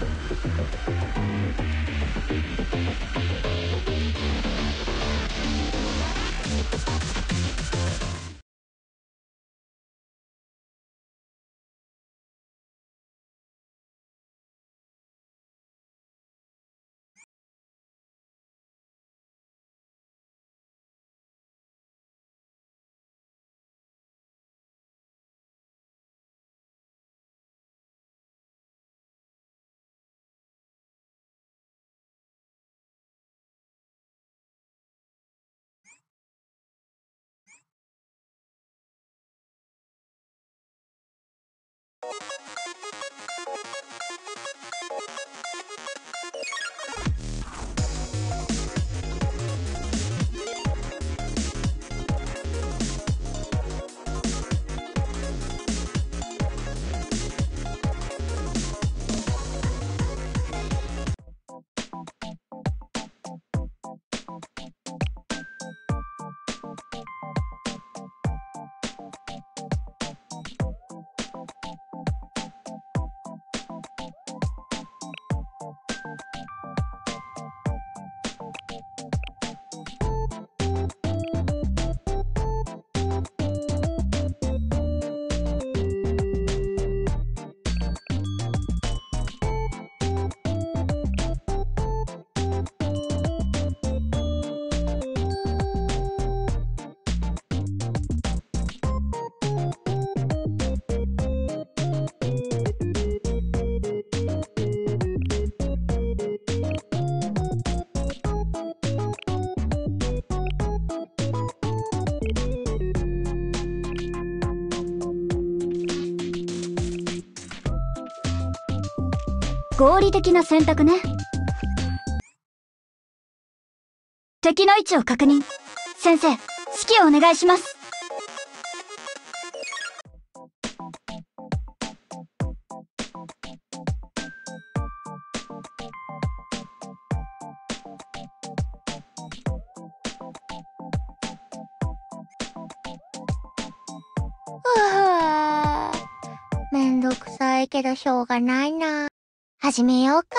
合理的な選択ね。敵の位置を確認。先生、指揮をお願いします。 めんどくさいけどしょうがないな。始めようか。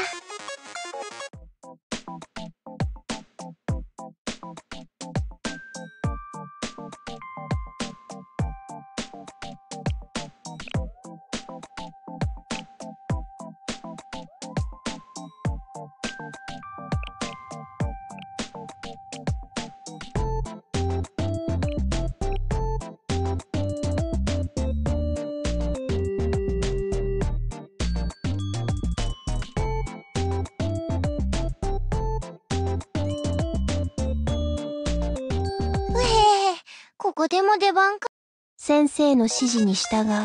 ここでも出番か。 先生の指示に従う。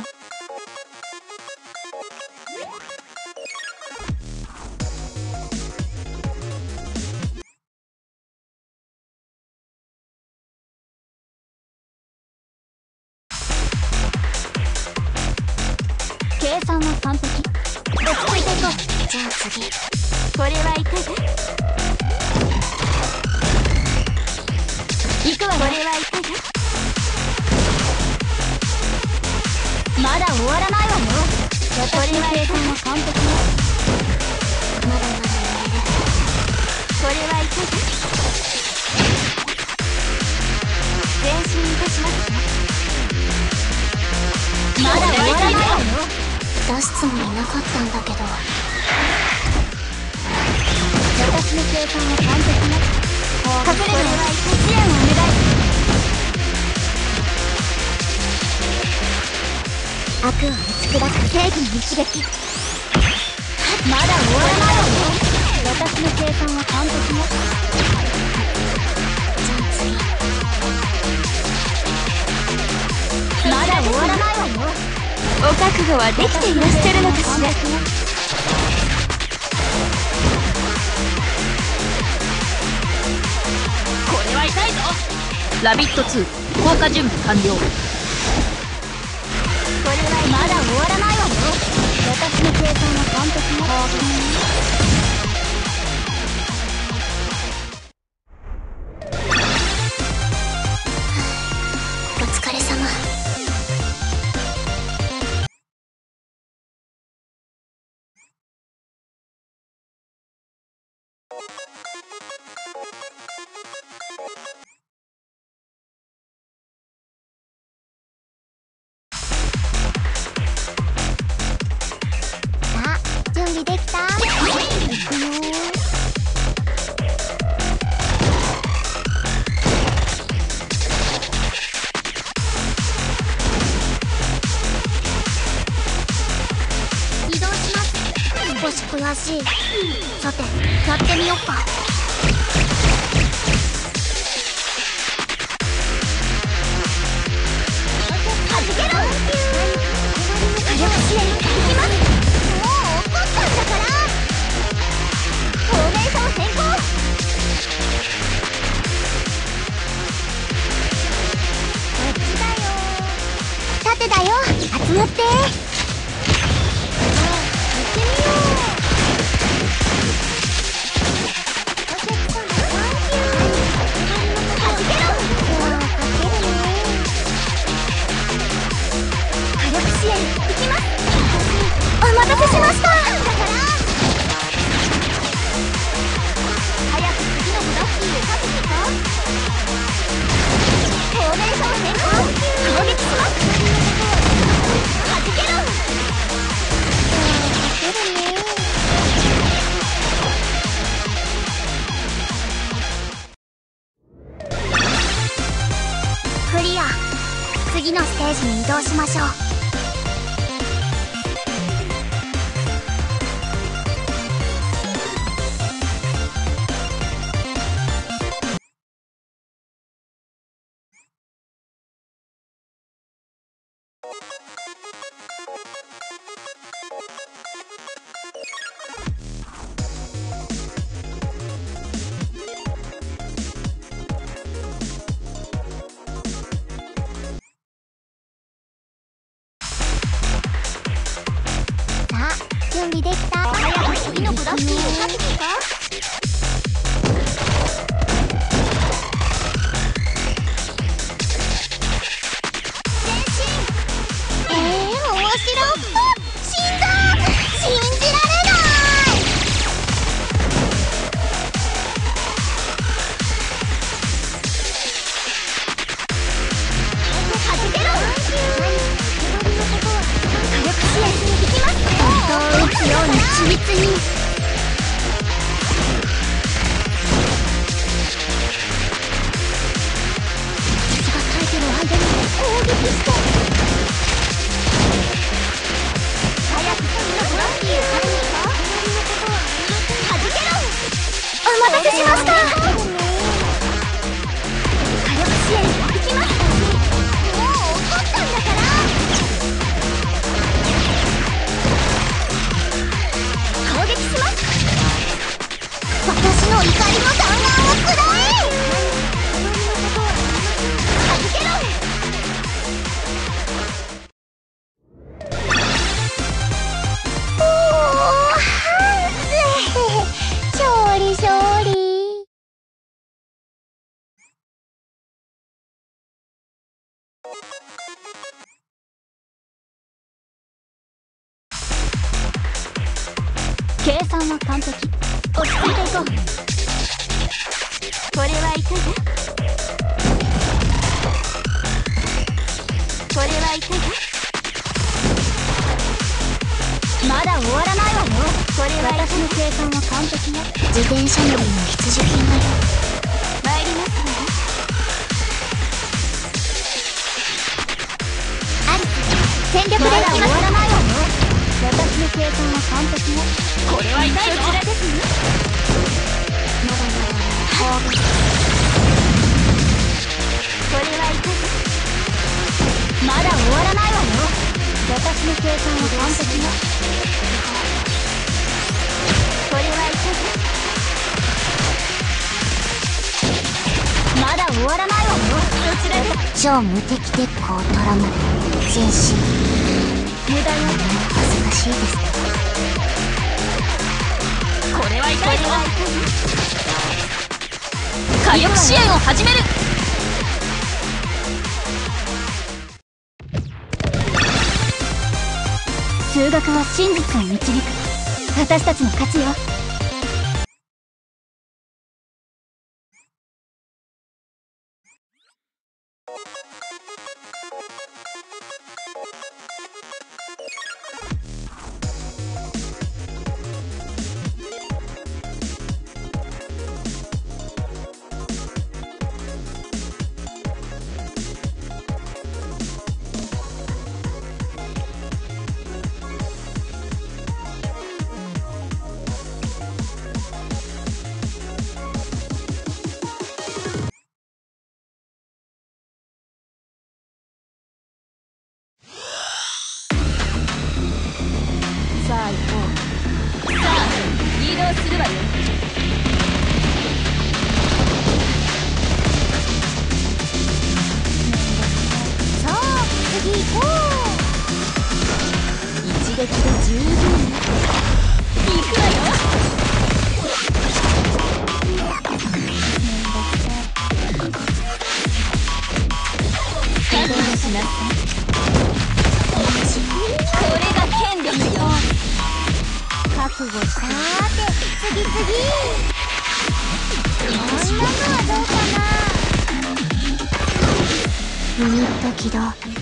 計算は完璧。落ち着いていこう。 じゃあ次。 これはいかが？行くわね。これはいかが？まだ終わらないわよ。私の計算は完璧よ。 まだまだやれる。 これはいかが？前進いたしますね。まだ終わらないわよ。 出すつもりなかったんだけど。 私の計算は完璧ね。隠れるは支援をお願い。 悪を打ち砕く正義の一撃。 まだ終わらないわよ。私の計算は完璧ね。 じゃあ次。 まだ終わらないわよ。 お覚悟はできていらっしゃるのかしら。 これは痛いぞ。 ラビット2降下準備完了。 これはまだ終わらないわよ。私の計算は完璧ね。 さあ、準備できた？いくよ。移動します。少し悔しい。さて、やってみよっか。はじけろ！火力支援いきます。もう怒ったんだから。フォーメーション変更。こっちだよ。縦だよ。集まって。お待たせしました。早く次のブラッキーをかけてか。フォーメーション変更。攻撃します。はじけろ。クリア。次のステージに移動しましょう。準備できた？早く次のブラッキーをかけてか。前進。面白っ。死んだ。信じられない。はじけろ。火力支援いきます。打つように緻密に。傷が耐えてる間に攻撃して。早く次のブラッキーをかけに行こう。はじけろ。お待たせしました。火力支援いきます。もう怒ったんだから。私の怒りの弾丸をくらえ。はじけろ。おお、勝利勝利。 計算は完璧。落ち着いていこう。これはいかが？これはいかが？まだ終わらないわよ。これは私の計算は完璧ね。 自転車乗りの必需品だよ。 参りますわよ。 アリス、全力でまだ行きます。 終わらないわよ。私の計算は完璧ね。これは痛いぞ。こちらですね。 まだまだ。 これはいかが？まだ終わらないわよ。私の計算は完璧ね。これはいかが？まだ終わらないわよ。どちらで？ 超無敵鉄鋼トラマル前進。 無駄よ。 恥ずかしいですね。 これは痛いぞ。火力支援を始める。数学は真実を導く。私たちの勝ちよ。 導するわよ。 さあ次行こう。 一撃で十分。行くわよ。覚悟しなさい。これが権力よ。 覚悟したーて次こんなのはどうかな。ユニット起動。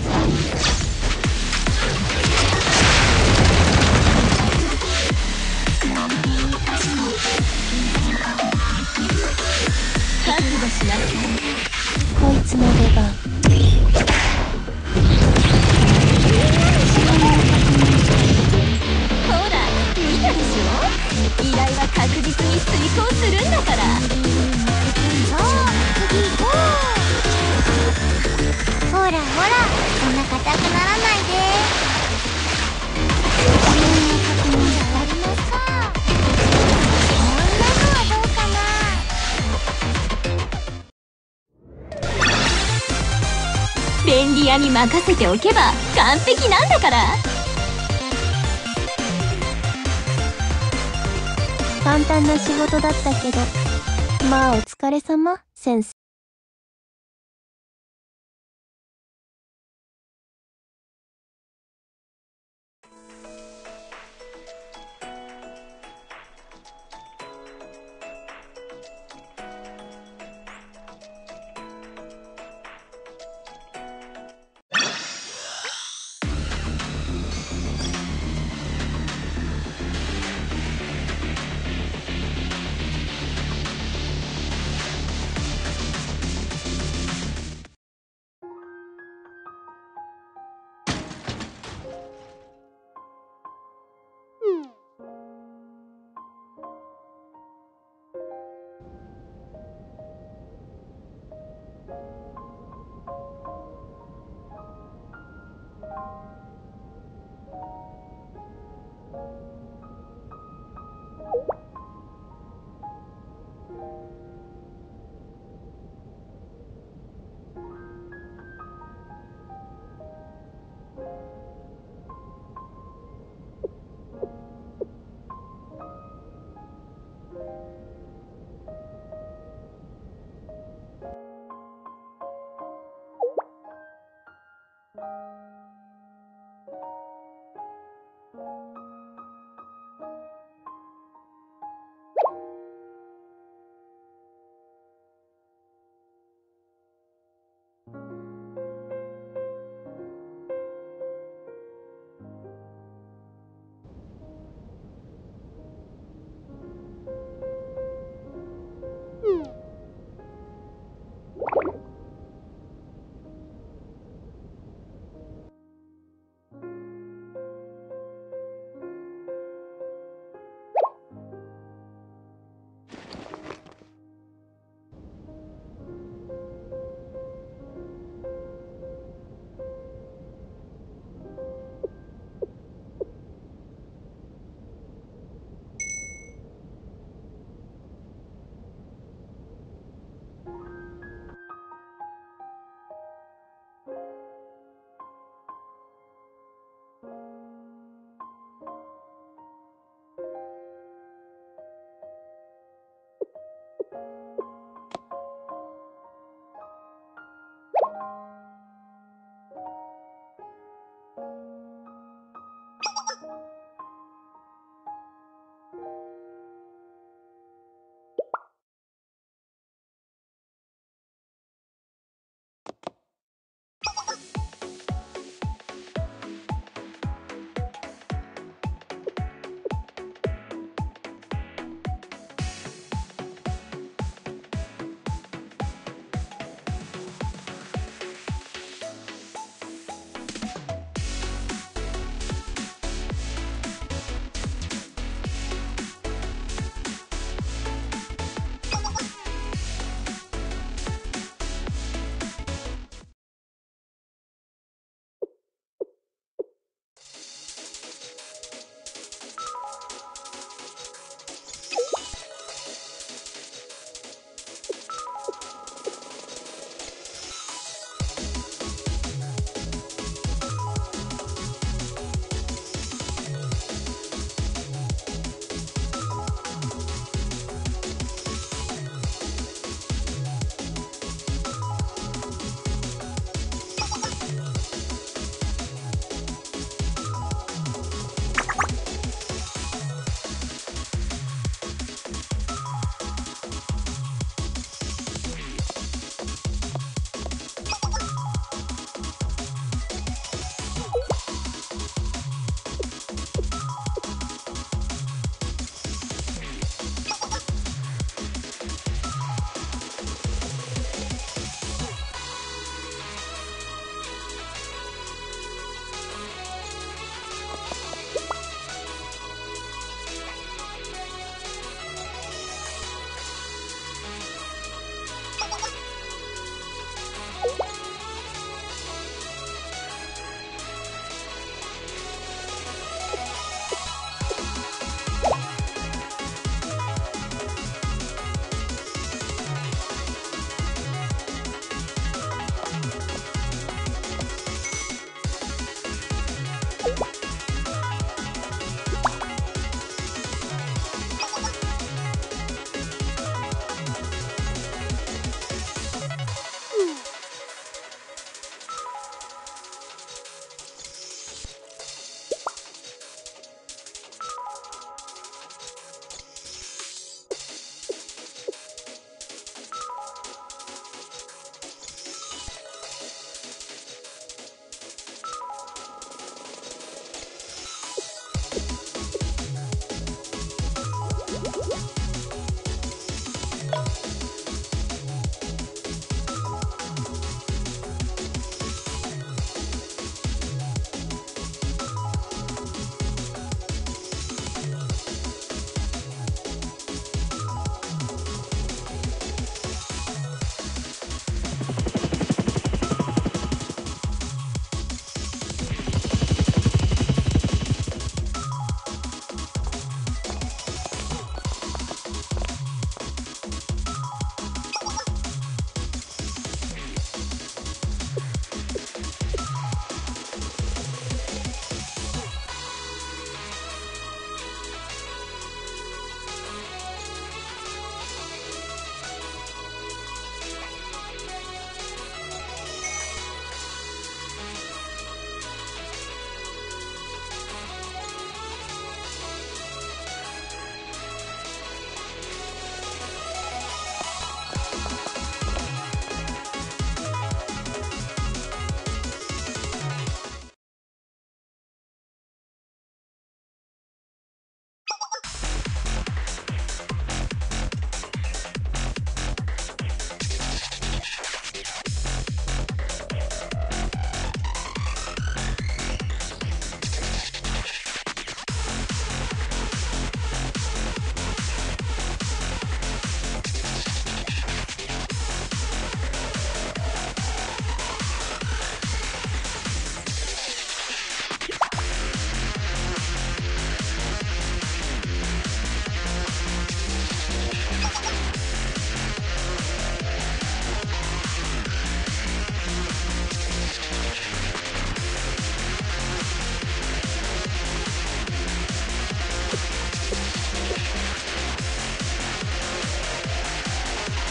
覚悟しなさい。 こいつの出番。 ほら見たでしょ。依頼は確実に遂行するんだから。 さあ次行こう。ほらほらそんな硬くならないで。自分の確認じゃ終わりますか。こんなのはどうかな。 便利屋に任せておけば完璧なんだから。 簡単な仕事だったけど、まあお疲れ様、先生。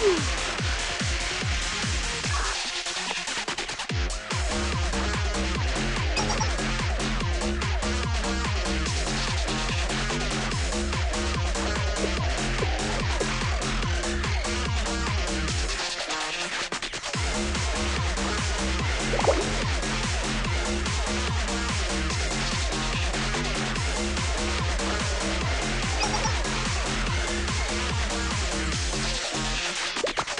こ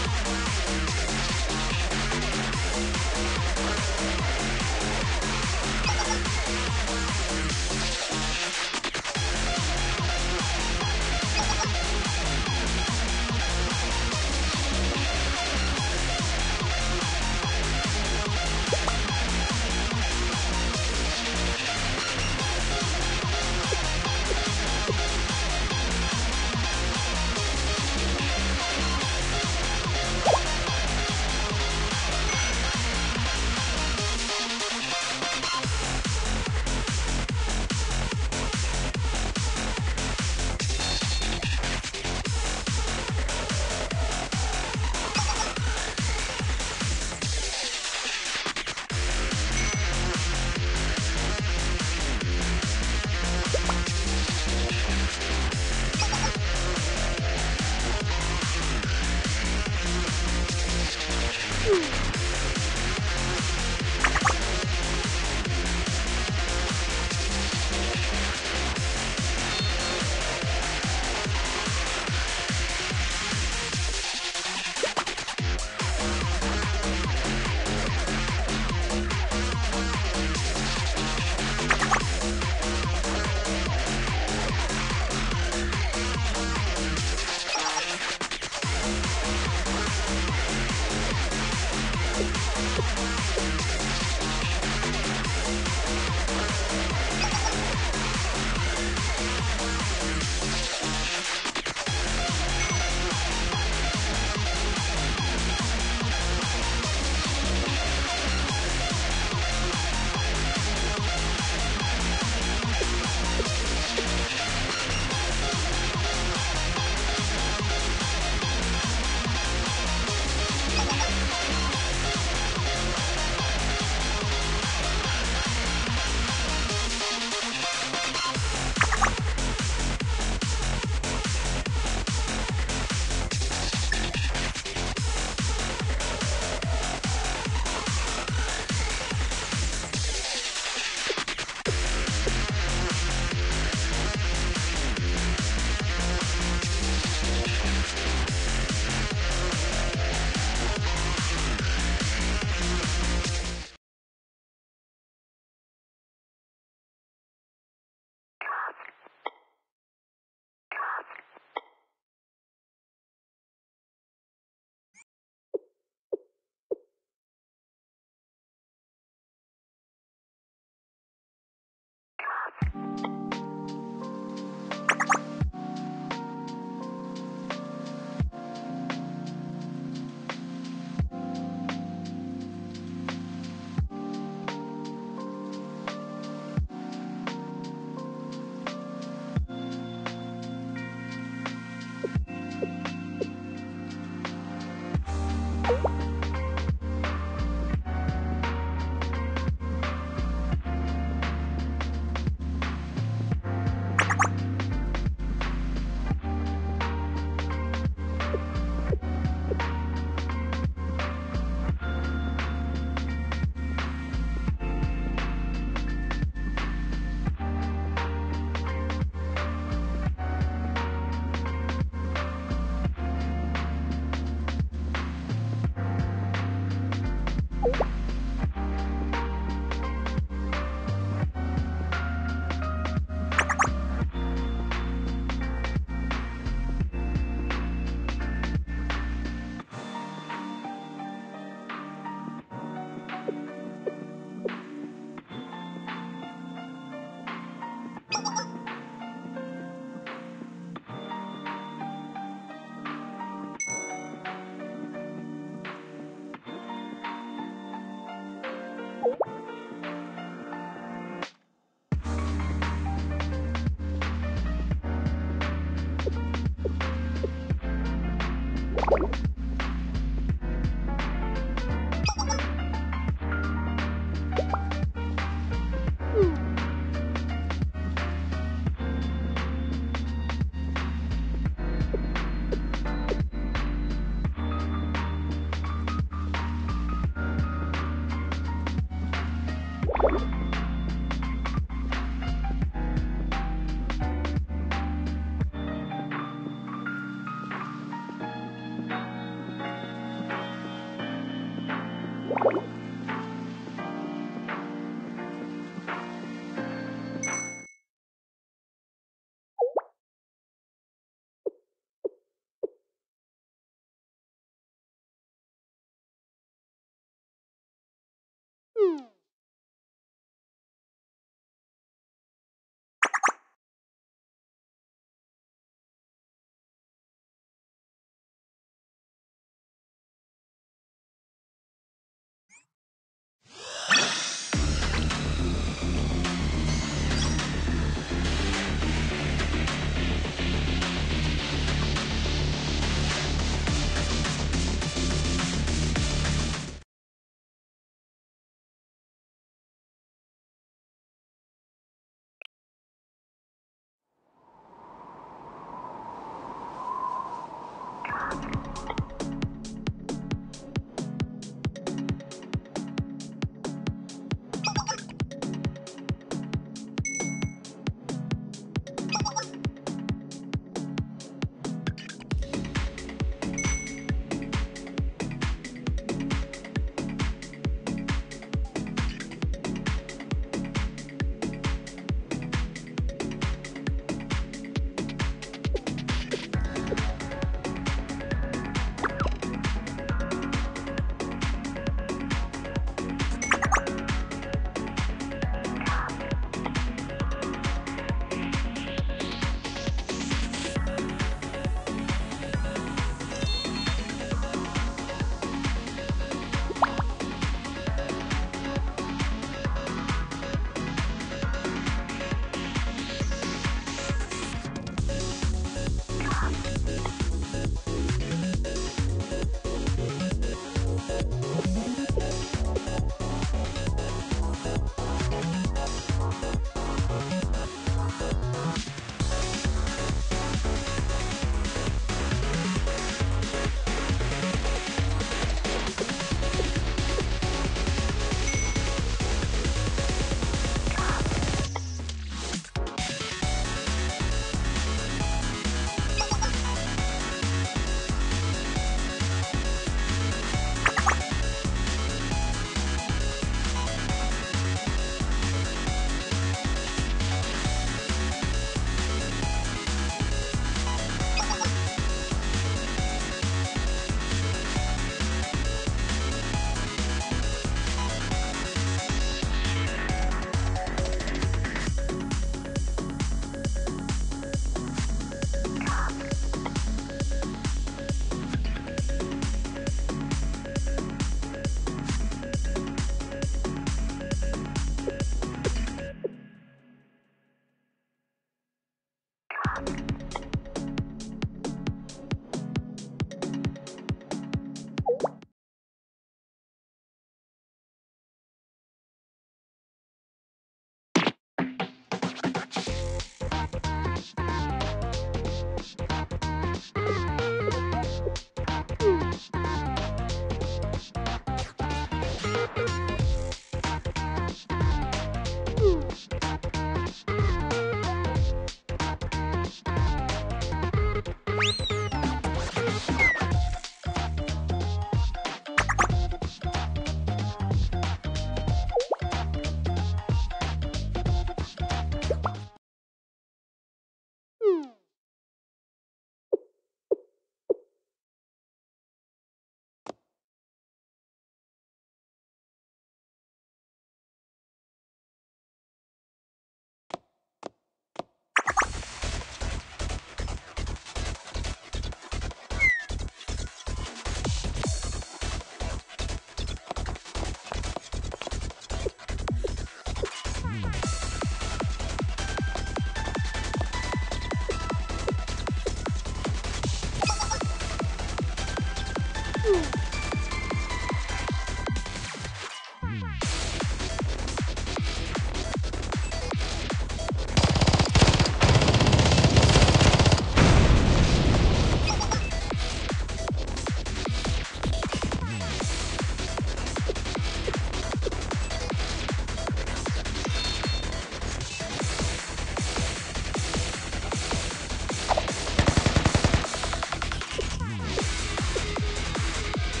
こ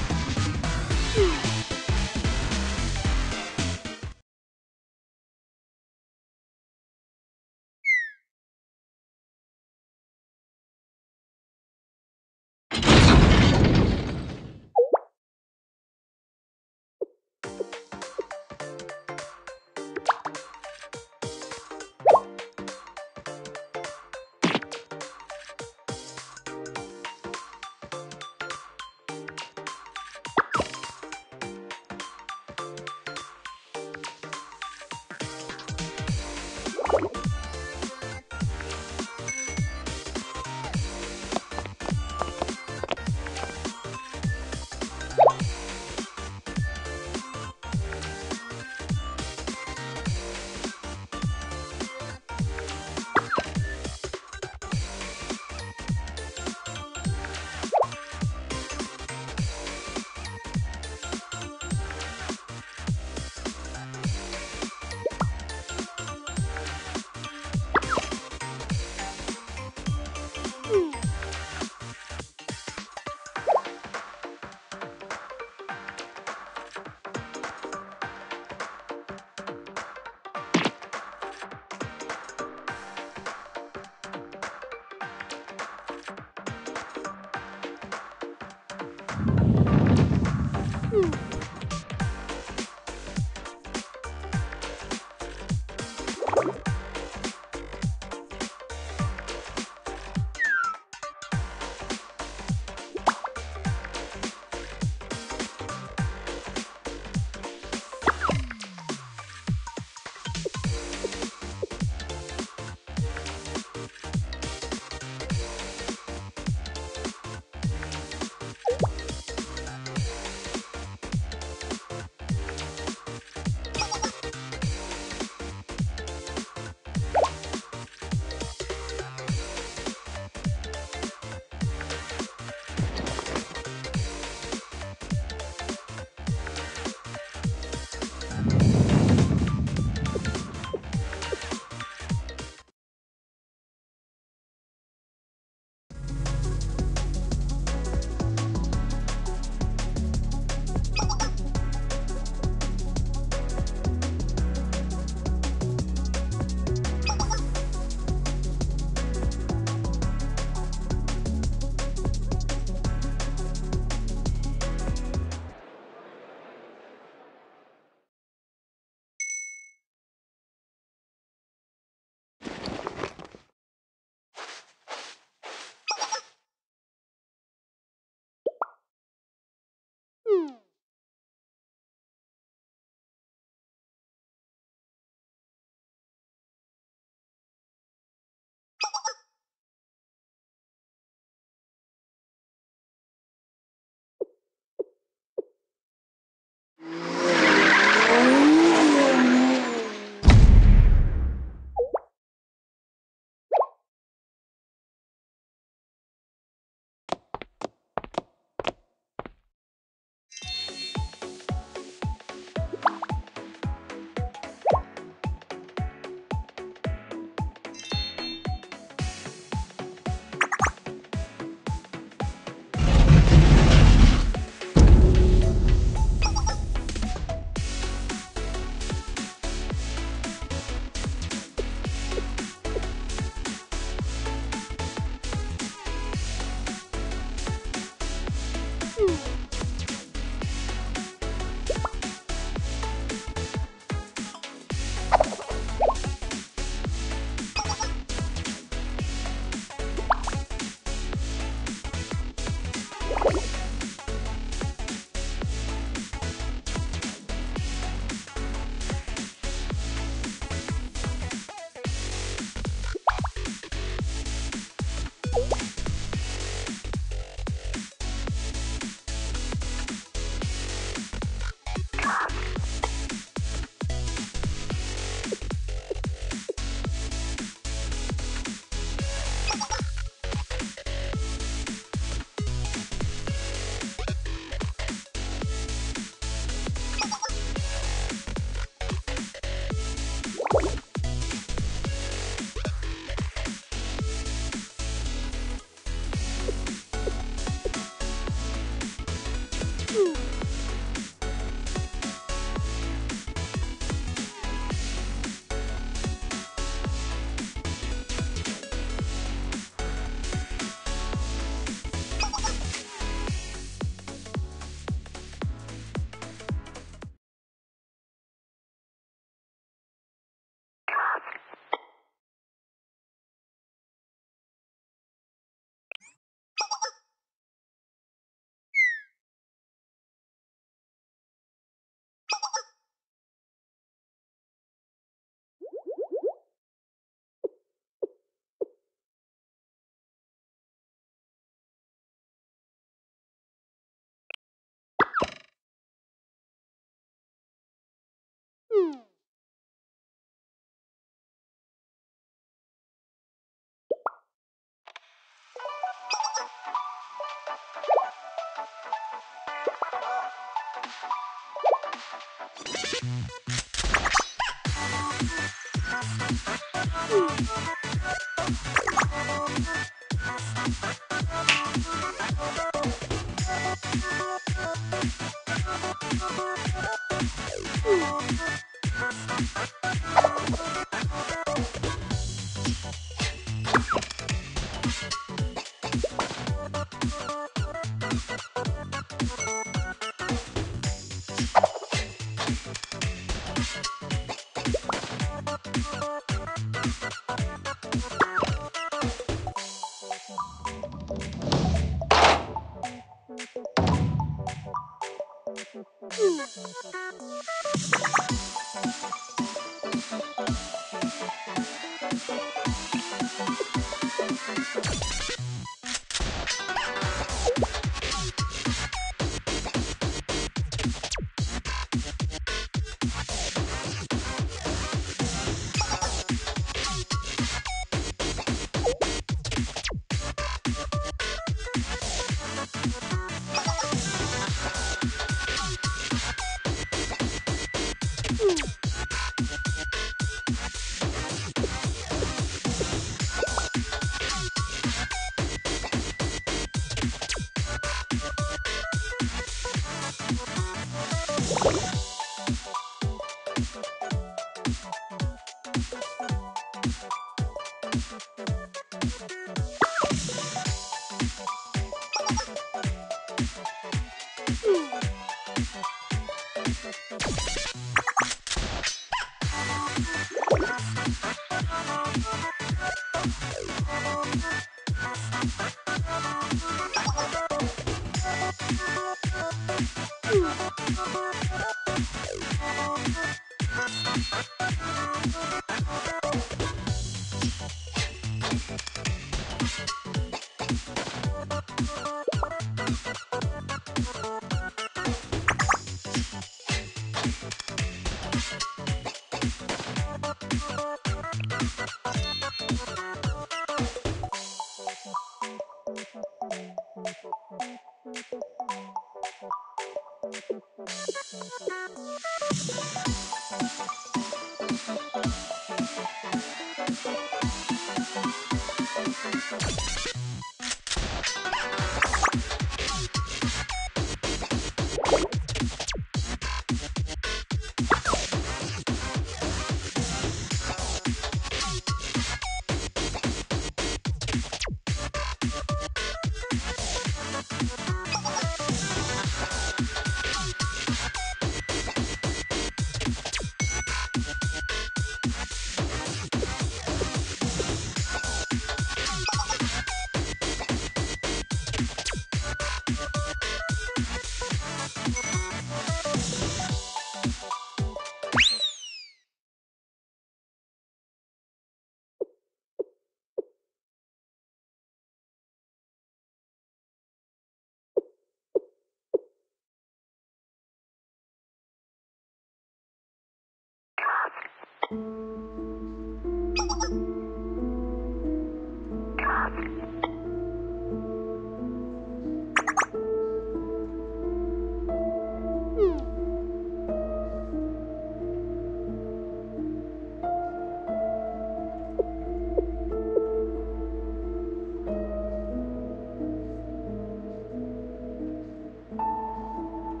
こ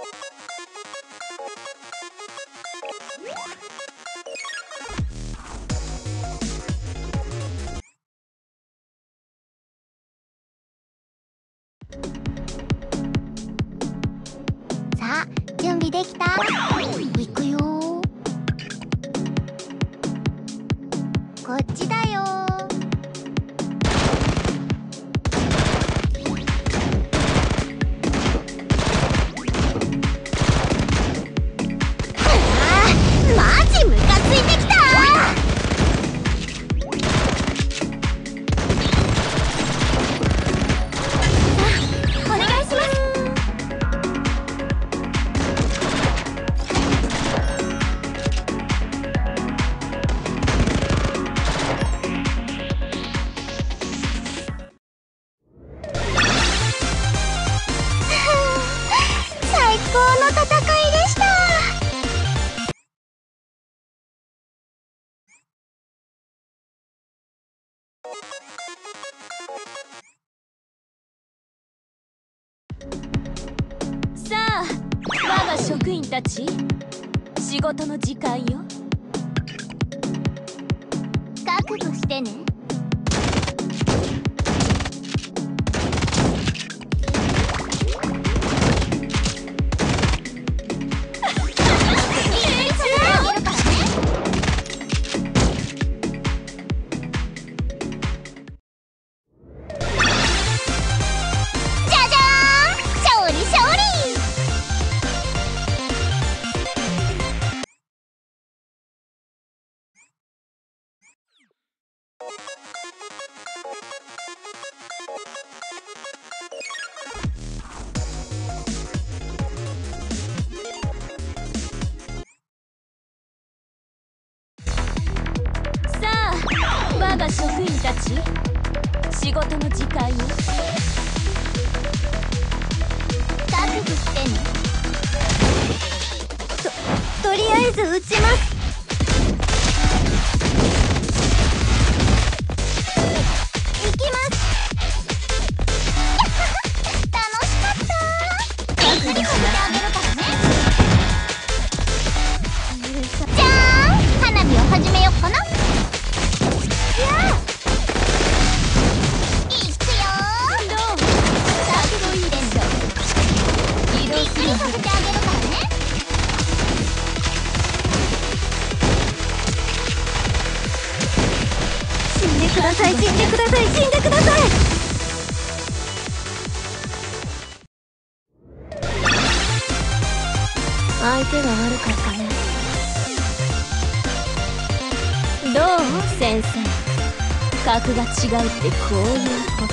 さあ準備できた？行くよ。こっちだよ。マジムカついてきた。お願いします。最高の戦いでした。 さあ我が職員たち、仕事の時間よ。 覚悟してね。じゃじゃーん、勝利勝利。 さあ我が職員たち、仕事の時間よ。 覚悟してね。とりあえず撃ちます。行きます。楽しかった。びっくりさせてあげるからね。じゃーん、花火を始めよっかな。いくよー。 どう？かっこいいでしょ。移動びっするくりさせてあげるからね。死んでください、死んでください、死んでください。 相手が悪かったね。どう先生、格が違うってこういうこと。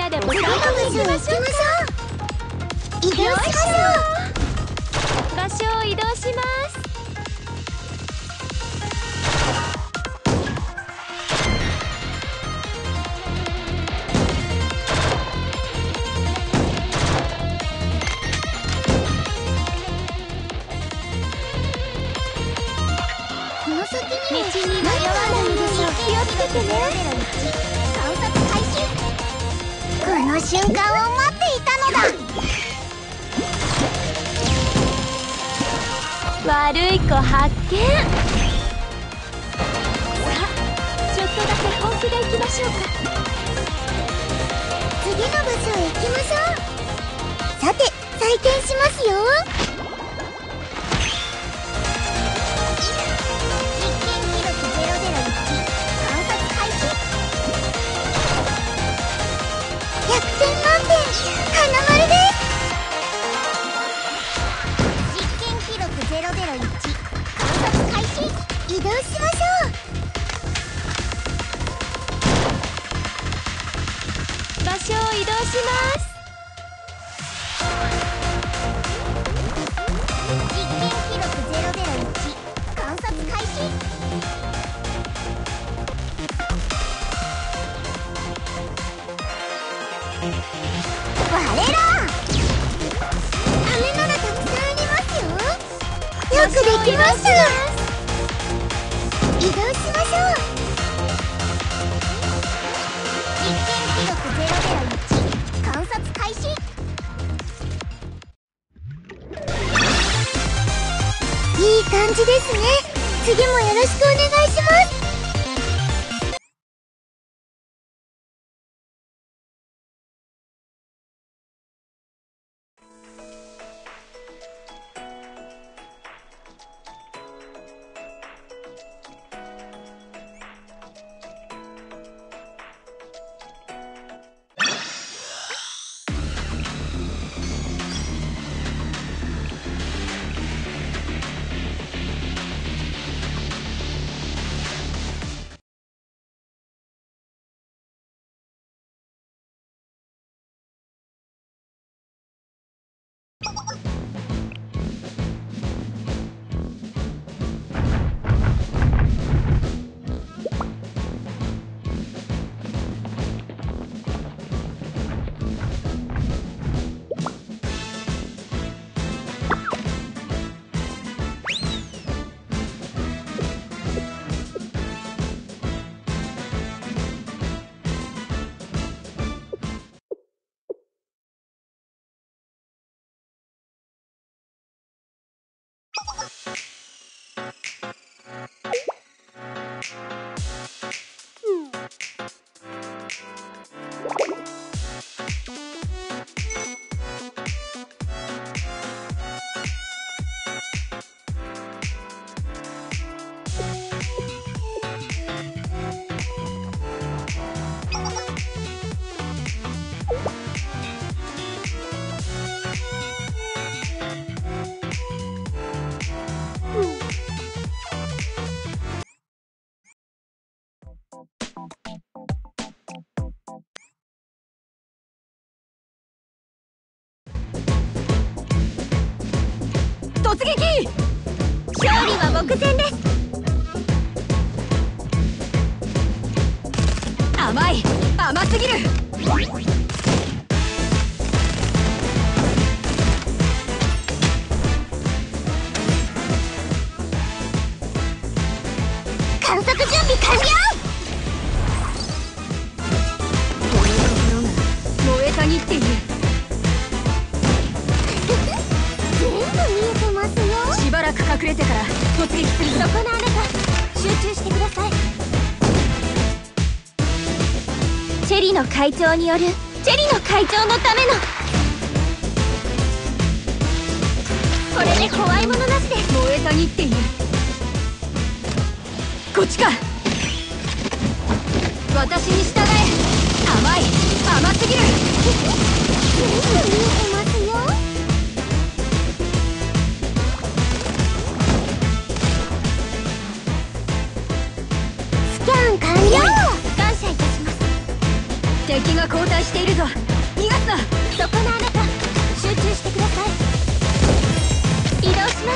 なでも次の場所へ行きましょう。移動しましょう。 場所を移動します。 この先に道に迷わないで気をつけてね。 観察開始。この瞬間を待っていたのだ。 悪い子発見。さあ、ちょっとだけ本気で行きましょうか。 次の場所へ行きましょう。さて、採点しますよ。実験記録001、観察開始。100点満点、花丸です。実験記録001、観察開始。移動しましょう。 場所を移動します。 実験記録001、観察開始。我ら羽ならたくさんありますよ。よくできました。移動しましょう。実験記録001、観察開始。いい感じですね。次もよろしくお願いします。 突撃！勝利は目前です。甘い、甘すぎる。 観察準備完了。 この心が燃えたぎっている。 全部見えてますよ。 しばらく隠れてから突撃するぞ。 そこのあなた、集中してください。 チェリの会長によるチェリの会長のための。これで怖いものなしで燃えたぎっている。こっちか。私に従え。甘い、甘すぎる。 全部見えてますよ。スキャン完了。 感謝いたします。敵敵が後退しているぞ。逃がすな。 そこのあなた、集中してください。移動します。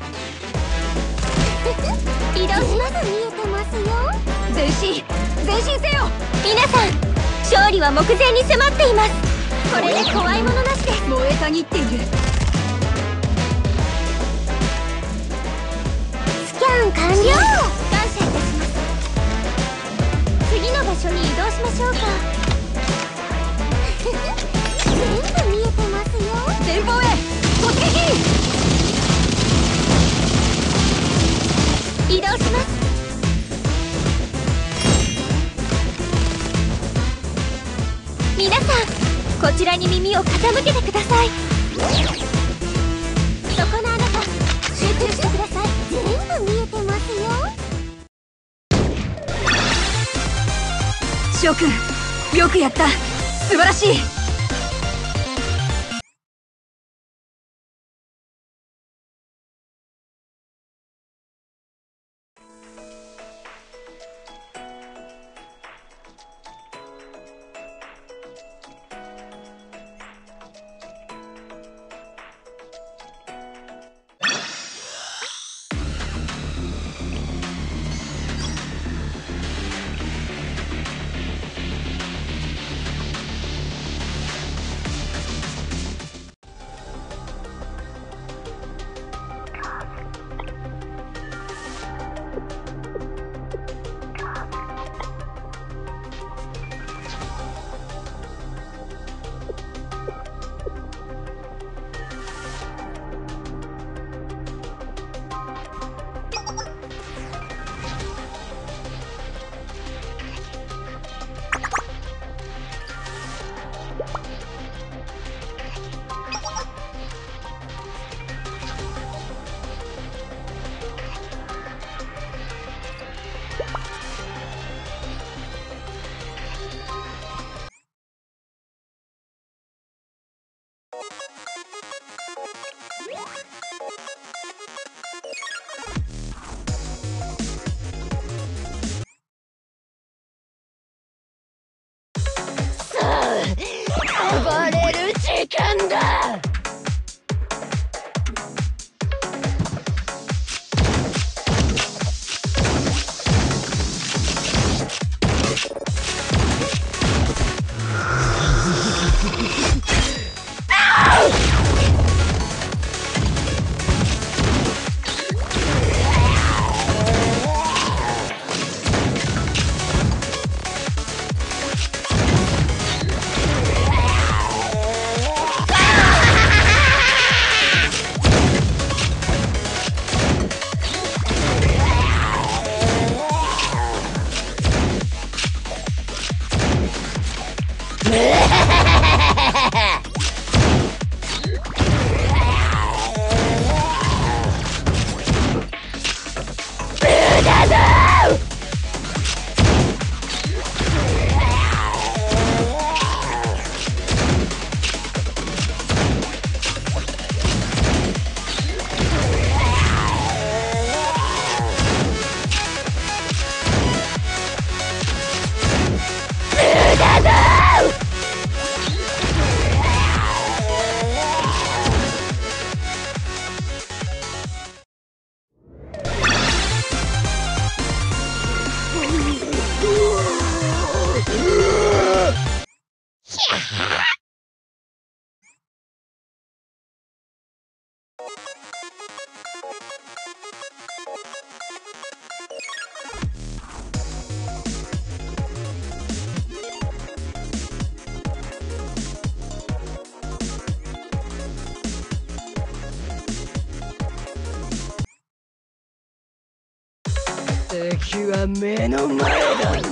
移動します。見えてますよ。 前進せよ。 皆さん、勝利は目前に迫っています。これで怖いものなしです。 燃えたぎっている。 スキャン完了。感謝いたします。次の場所に移動しましょうか。全部見えてますよ。 前方へ突撃。 移動します。皆さん、こちらに耳を傾けてください。そこのあなた、集中してください。全部見えてますよ。 翔くん、よくやった。素晴らしい。 暴れる時間だ。 敵は目の前だ。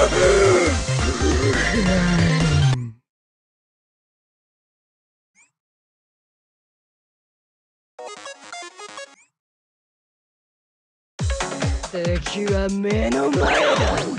敵は目の前だ。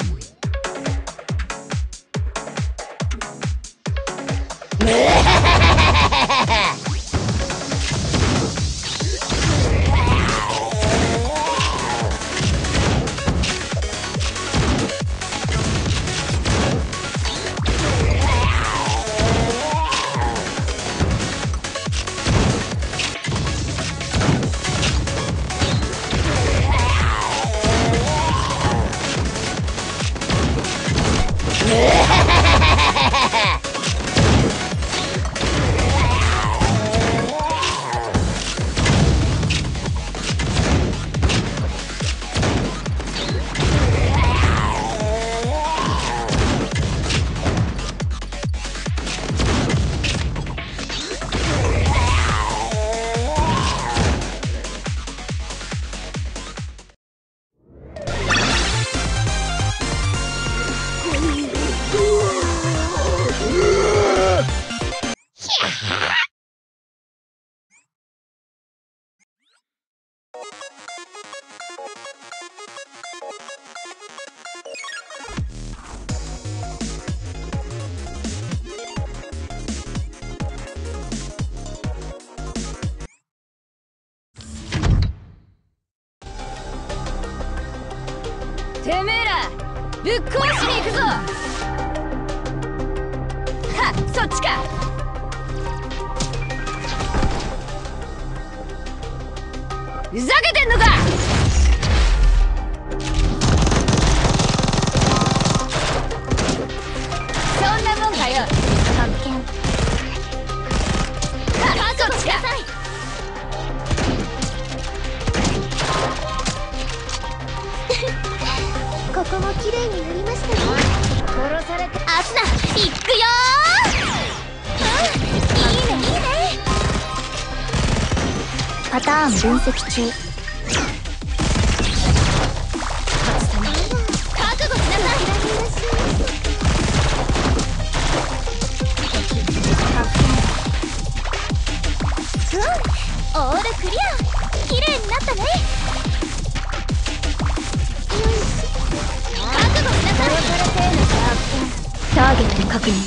てめえらぶっ壊しに行くぞ。はっ、そっちか。ふざけてんのか。そんなもんかよ。 発見。 はっ、そっちか。 ここも綺麗になりましたね。 殺されてアスナ、いくよー。いいねいいね。パターン分析中。覚悟しなさい。オールクリア。綺麗になったね。ターゲット確認。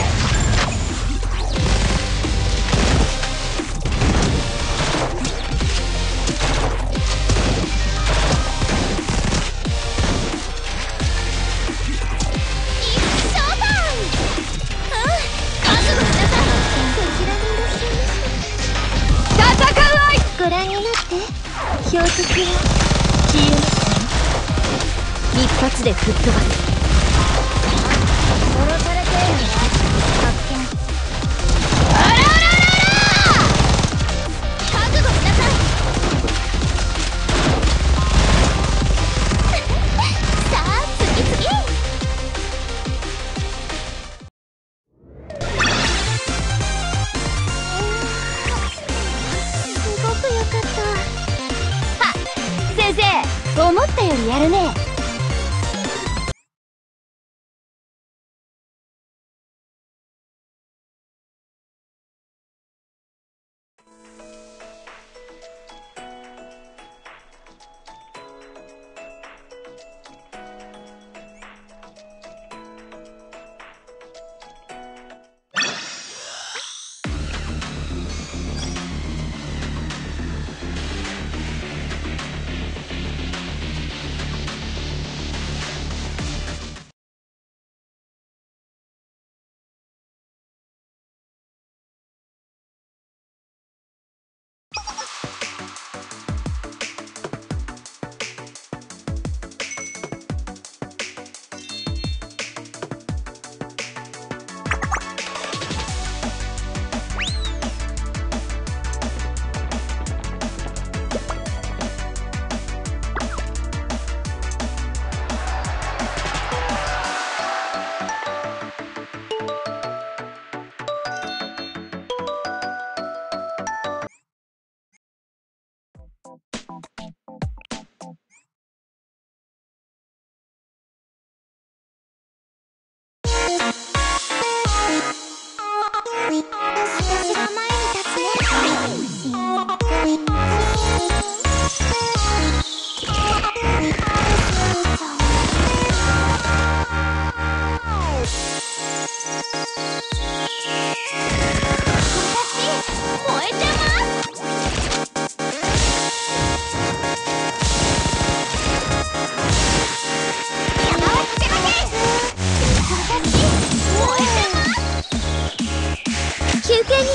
ご覧になって。標的は消えますよ。一発で吹っ飛ばす。 殺されてるのか。発見。 あらあらあらあら。覚悟しなさい。さあ次次。すごく良かった。はっ、先生、思ったよりやるね。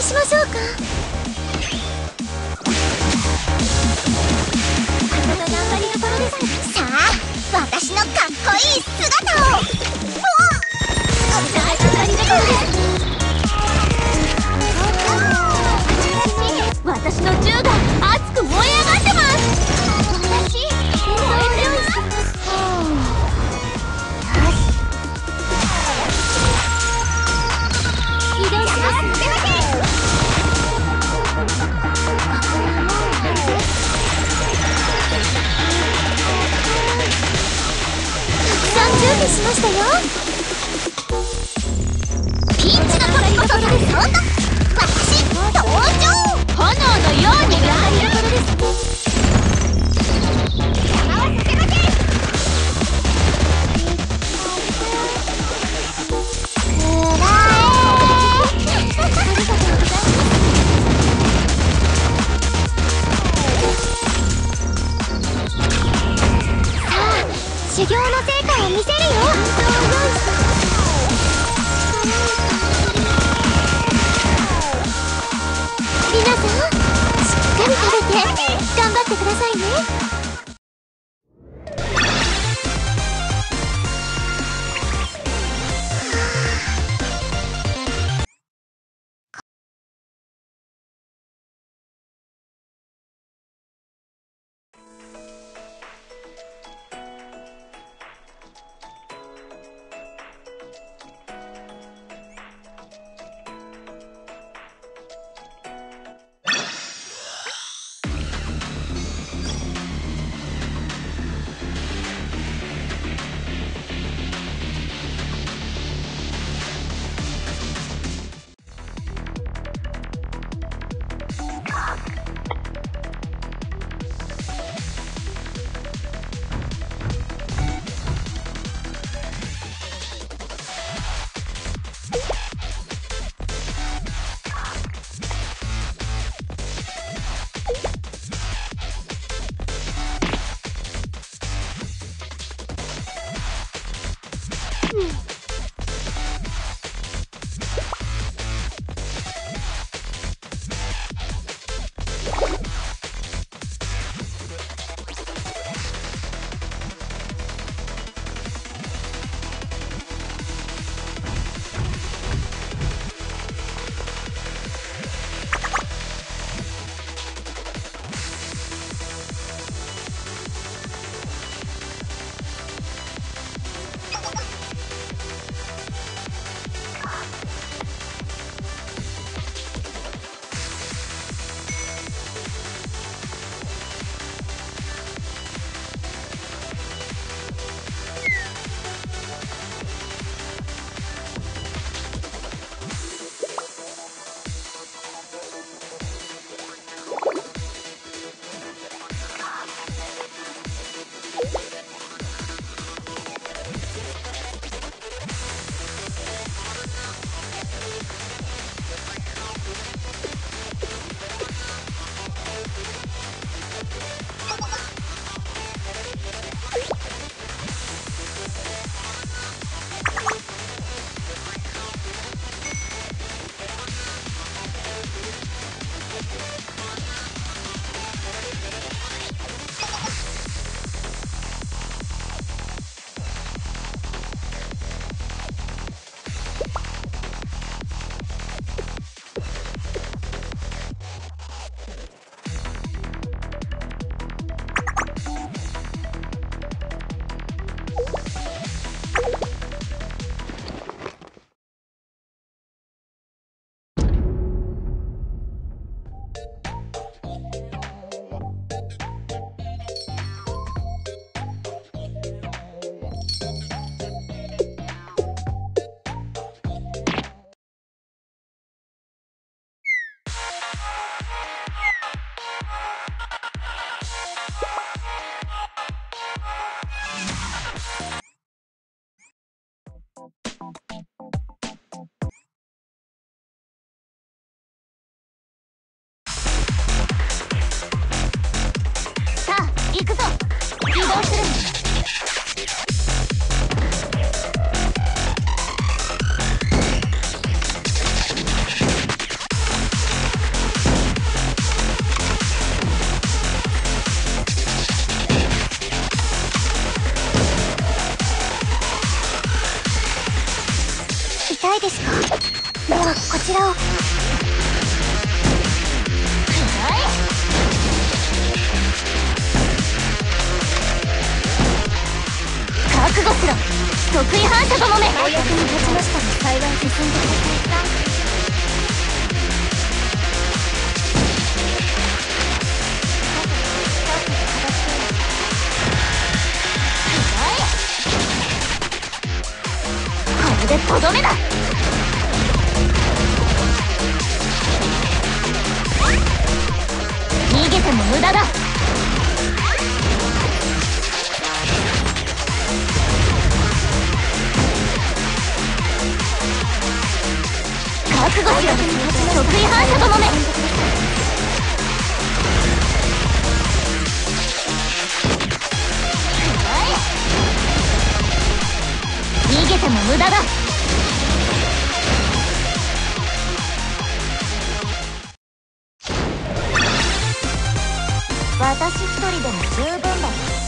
しましょうか。あと頑張りどころです。さあ私のかっこいい姿を。大頑張りどころです。私の銃が熱く燃え上がってます。私燃えてます。移動します。準備しましたよ。ピンチの時こそがそんな私登場。炎のように頑張りどころです。邪魔はさせません。くらえ。ありがとうございます。さあ修行の成果を見せるよ。皆さんしっかり食べて頑張ってくださいね。 たいですか？ではこちらを。覚悟しろ、得意反射ともめ。お役に立ちましたら幸い進んでください。これでとどめだ。逃げても無駄だ。覚悟しろ、得意反射ともめ。逃げても無駄だ。私一人でも十分だ。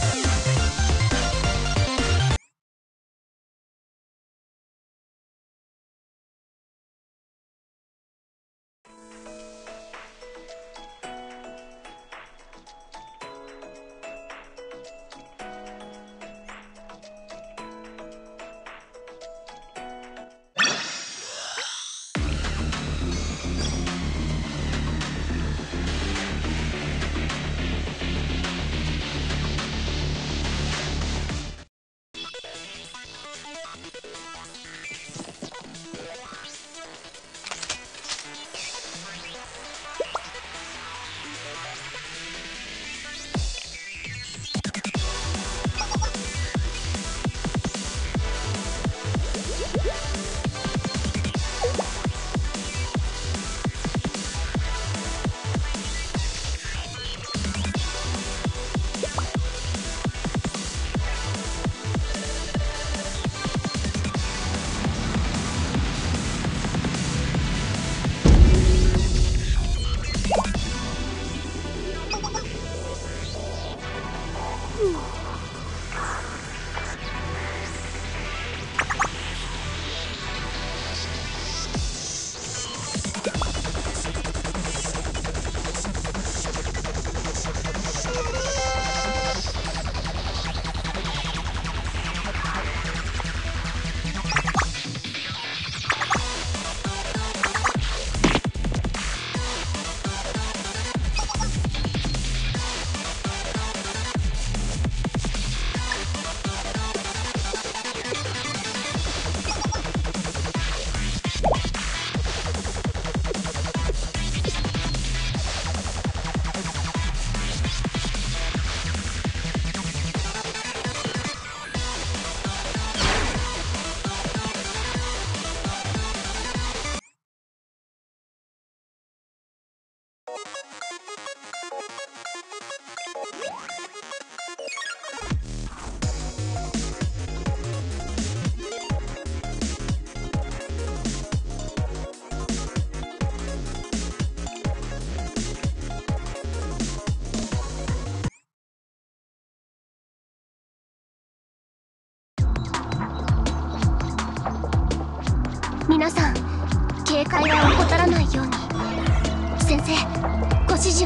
皆さん、警戒は怠らないように。先生、ご指示を。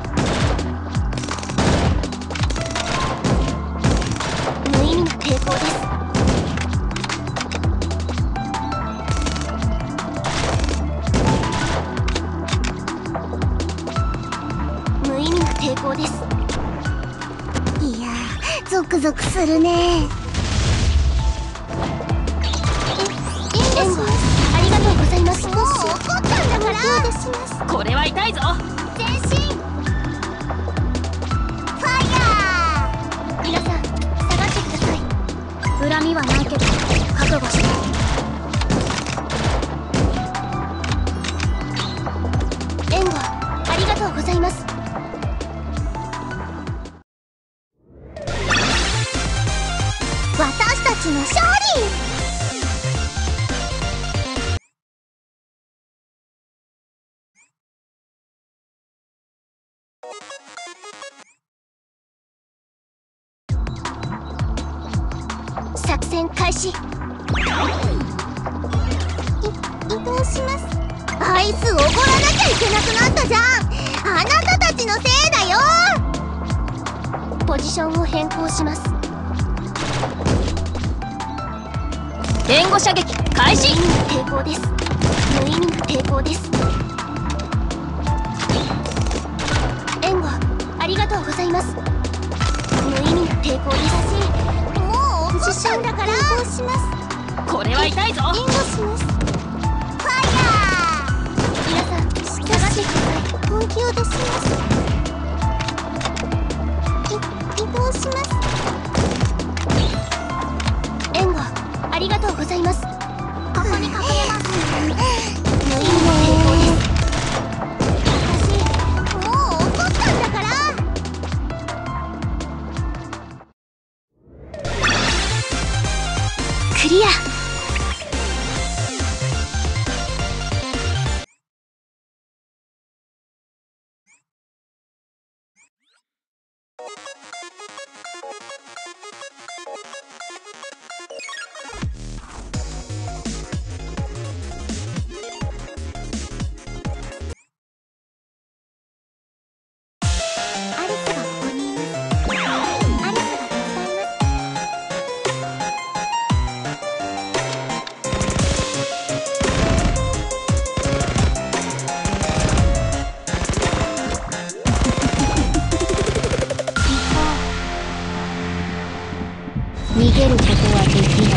無意味な抵抗です。無意味な抵抗です。いやー、ゾクゾクするね。援護ありがとうございます。もう怒ったんだから。これは痛いぞ。前進ファイヤー。皆さん下がってください。恨みはないけど覚悟して。援護ありがとうございます。私たちの勝利。作戦開始。 移動します。アイスおごらなきゃいけなくなったじゃん。あなたたちのせいだよ。ポジションを変更します。 援護射撃開始。 無意味な抵抗です。無意味な抵抗です。援護ありがとうございます。無意味な抵抗です。もうポジションだから変更します。 これは痛いぞ。 援護します。ファイヤー。皆さん下がってください。本気を出します。移動します。援護ありがとうございます。ここに隠れます。無意味な抵抗です。私もう怒ったんだから。クリア。アリスがここにいます。アリスが手伝います。逃げることはできない。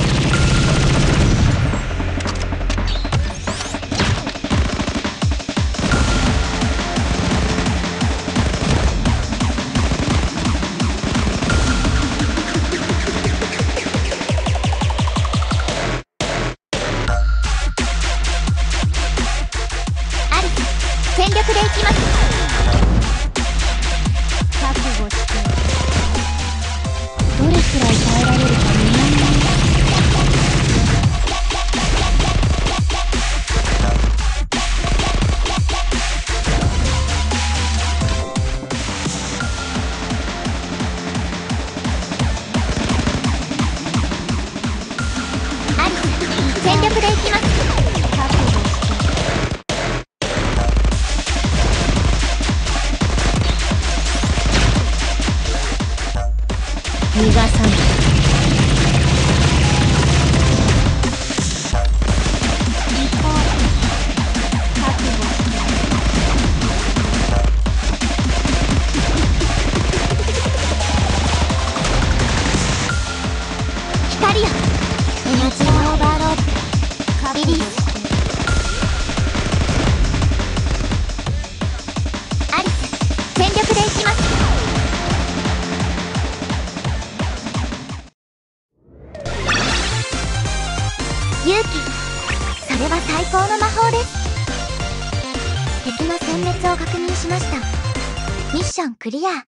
アリス全力でいきます。覚悟して。どれくらい耐えられるかね。アリス全力でいきます。覚悟して。逃がさない。光よ、エナジーオーバーロードリリース。アリス全力でいきます。勇気、それは最高の魔法です。敵の殲滅を確認しました。ミッションクリア。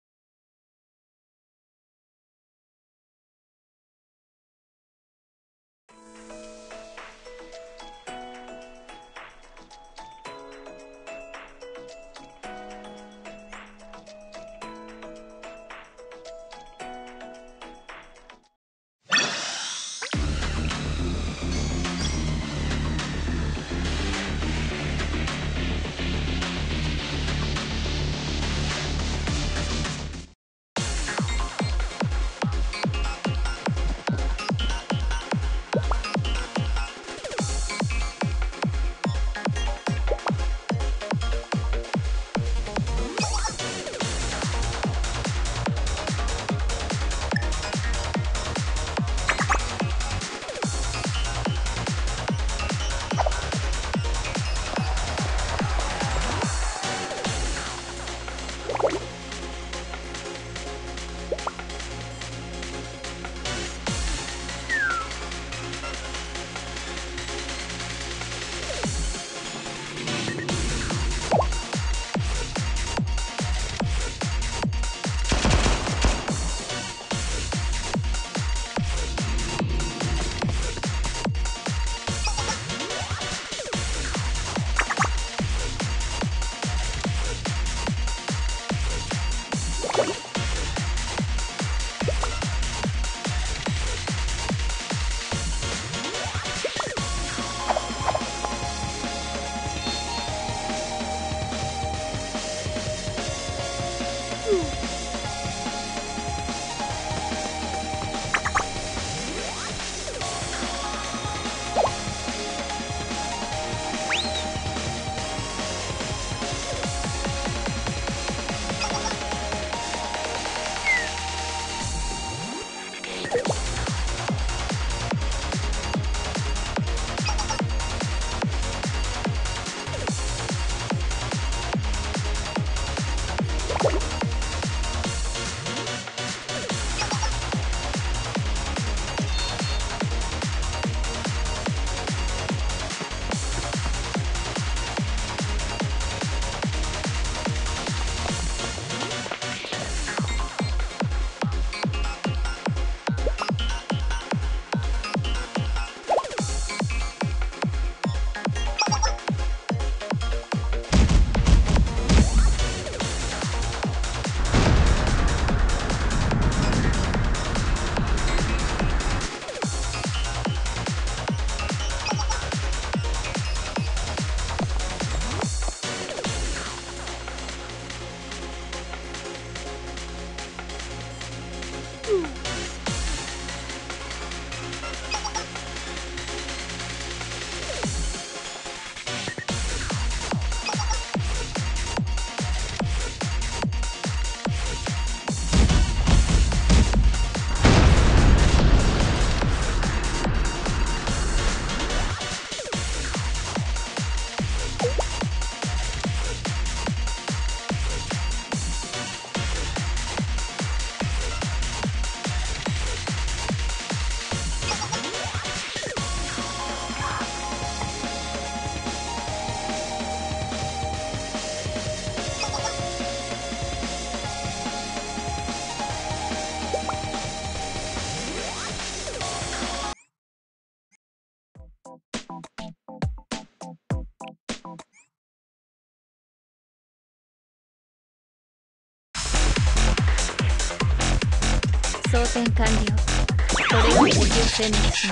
戦完了。これが敵を殲滅します。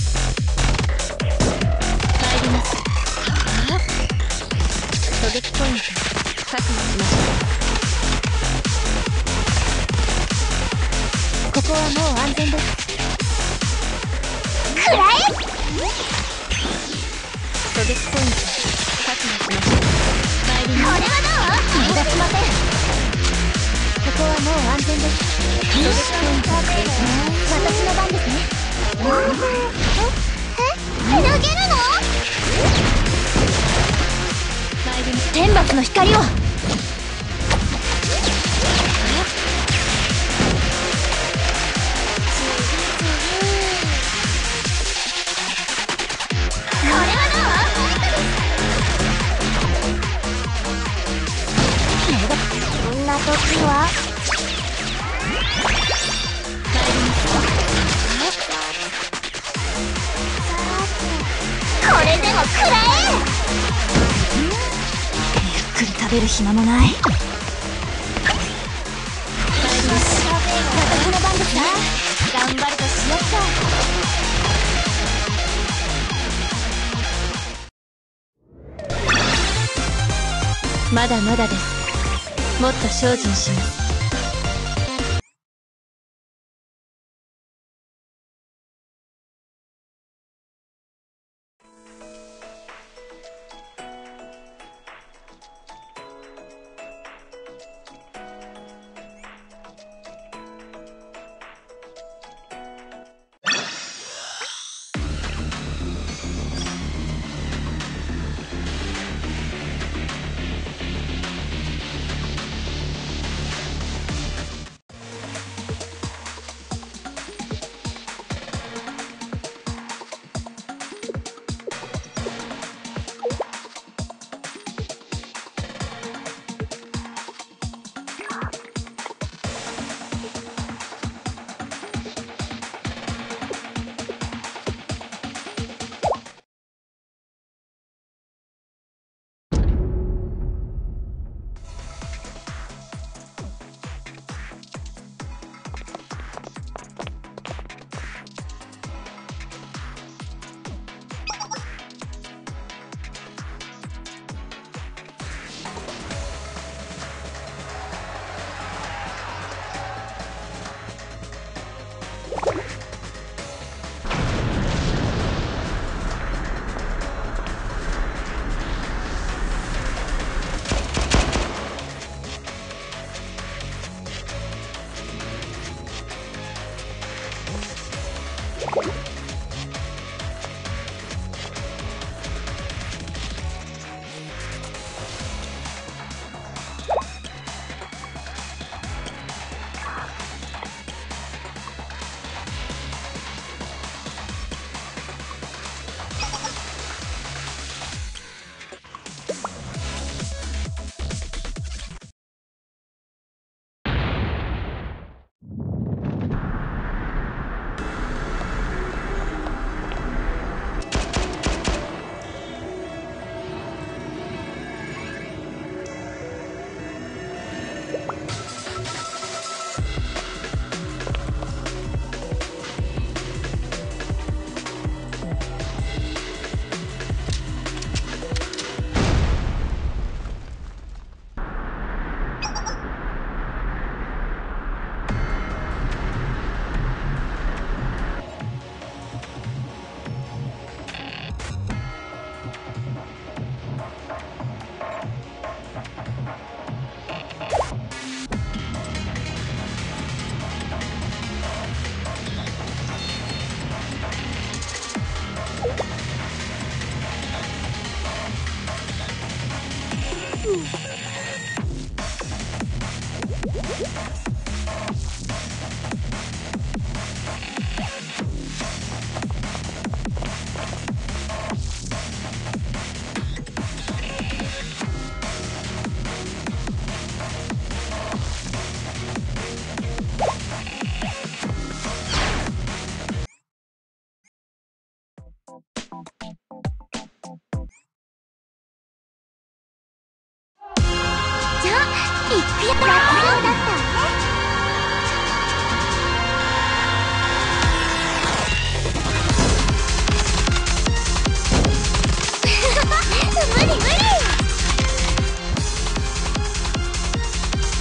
参ります。狙撃ポイント確保しました。ここはもう安全です。 くらえ。 狙撃ポイント確保しました。参ります。 これはどう？ 逃がしません。ここはもう安全です。狙撃ポイント私の番ですね。 投げるの？ 参ります。天罰の光を。 こんな時はこれでも食らえ。 ゆっくり食べる暇もない。私の番ですな。頑張るとしよっか。まだまだです。もっと精進します。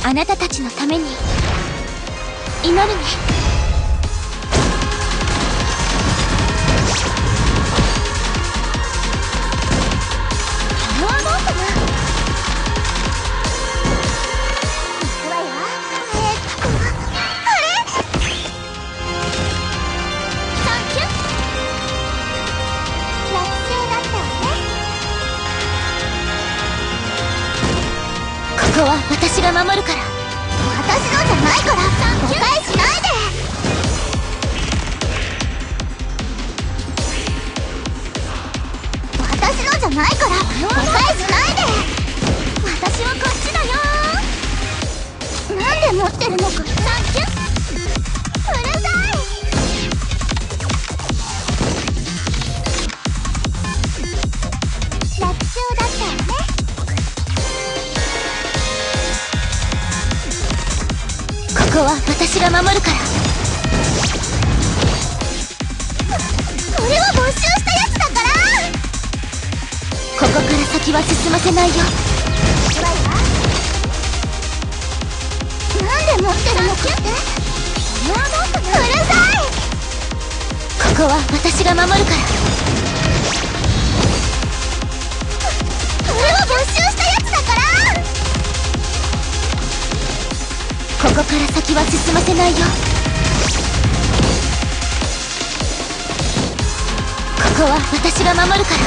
あなたたちのために祈るね。これはどうかな。行くわよ。あれサンキュー。落成だったわね。ここは私が守るから。私のじゃないから誤解しないで。私のじゃないから誤解しないで。私はこっちだよ。なんで持ってるのか。サンキュー。うるさい。ラッキョウだったわね。ここは私が守るから。これは没収したやつだから。ここから先は進ませないよ。なんで持ってるのかって。うるさい。ここは私が守るから。これは没収したやつだから。ここから先は進ませないよ。ここは私が守るから。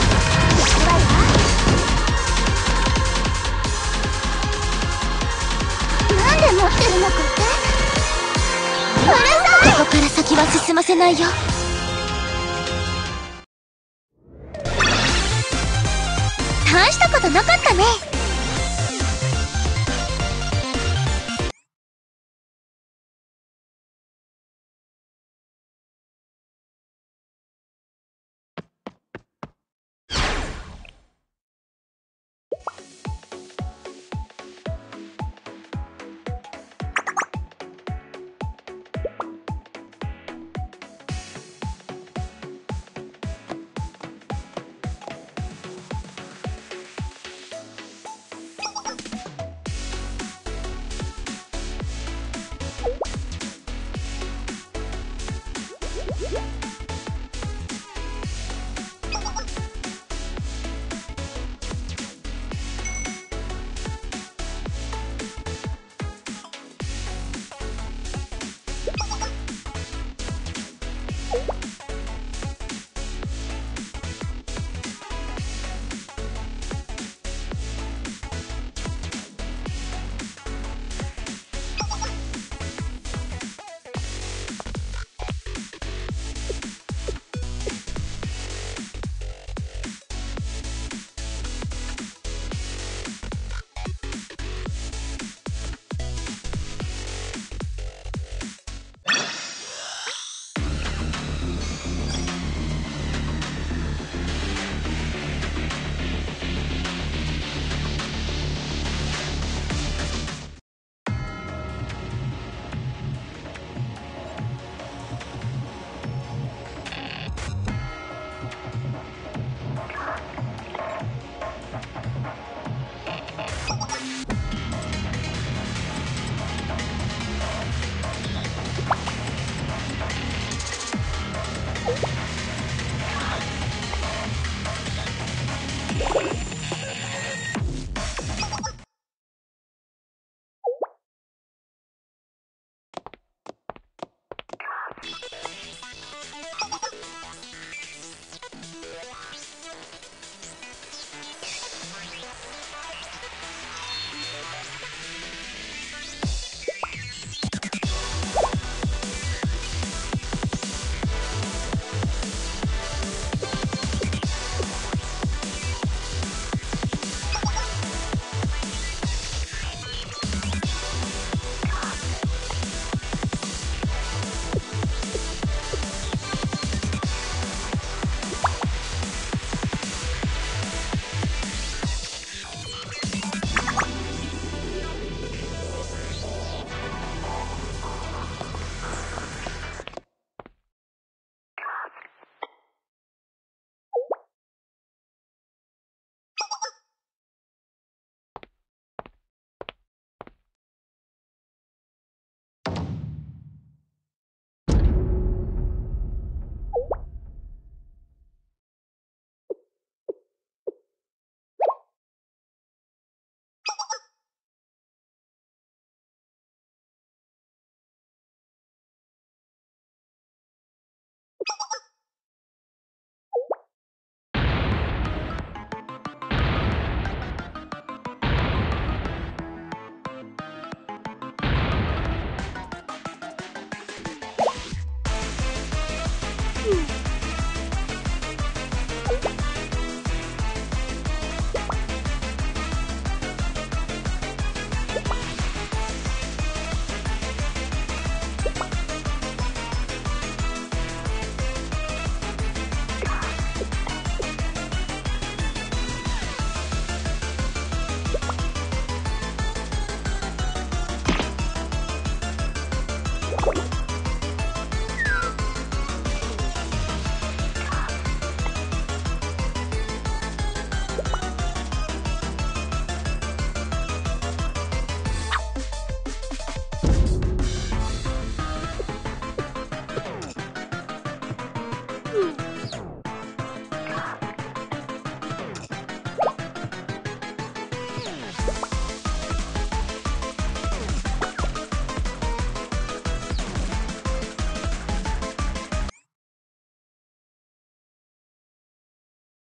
なんで持ってるのかって。うるさい。ここから先は進ませないよ。大したことなかったね。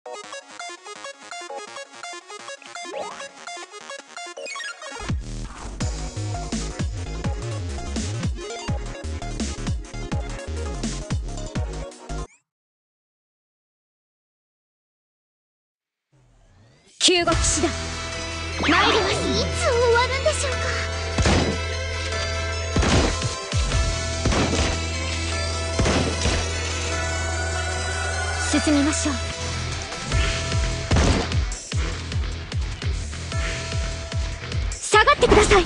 救護騎士団参ります。 いつ終わるんでしょうか。 進みましょう。下がってください。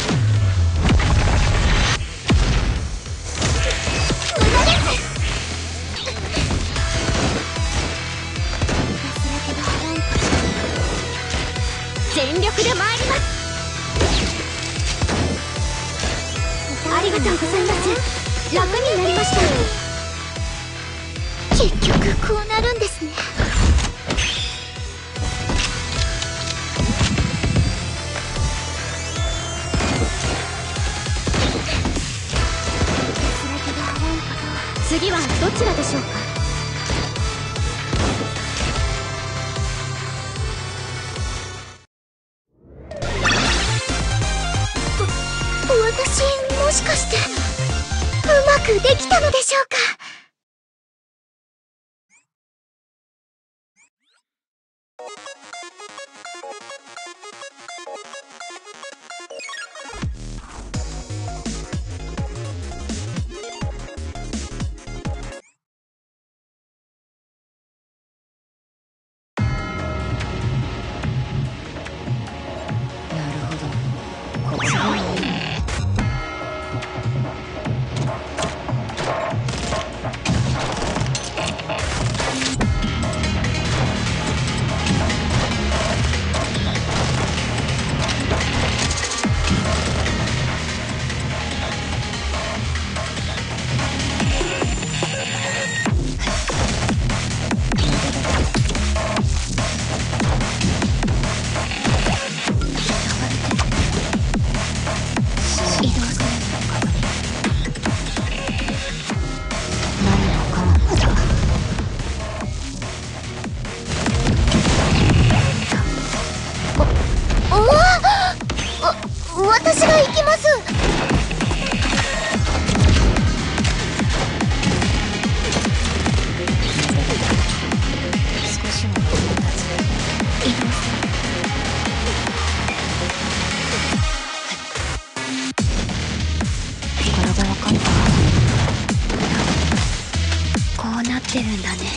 無駄です。 全力で参ります。ありがとうございます。楽になりました。 結局こうなるんですね。 次はどちらでしょうか。 私もしかしてうまくできたのでしょうか。私が行きます。 少しは移動する。これでわかった。こうなってるんだね。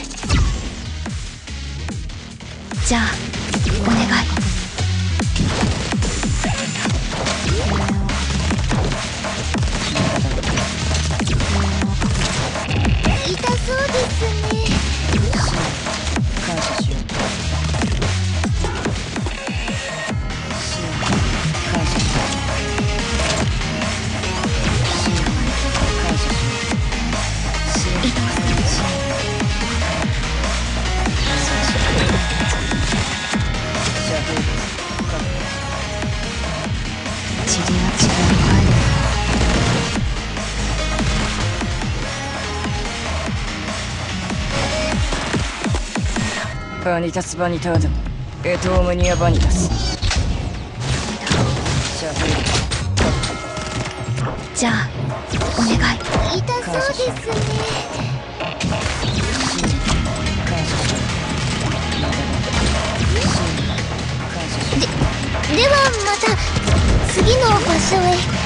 じゃあお願い。 痛そうですね。 感謝しよう。感謝しよバニタスバニタードエトームニアバニタスじゃあお願い。 痛そうですね。ではまた次の場所へ。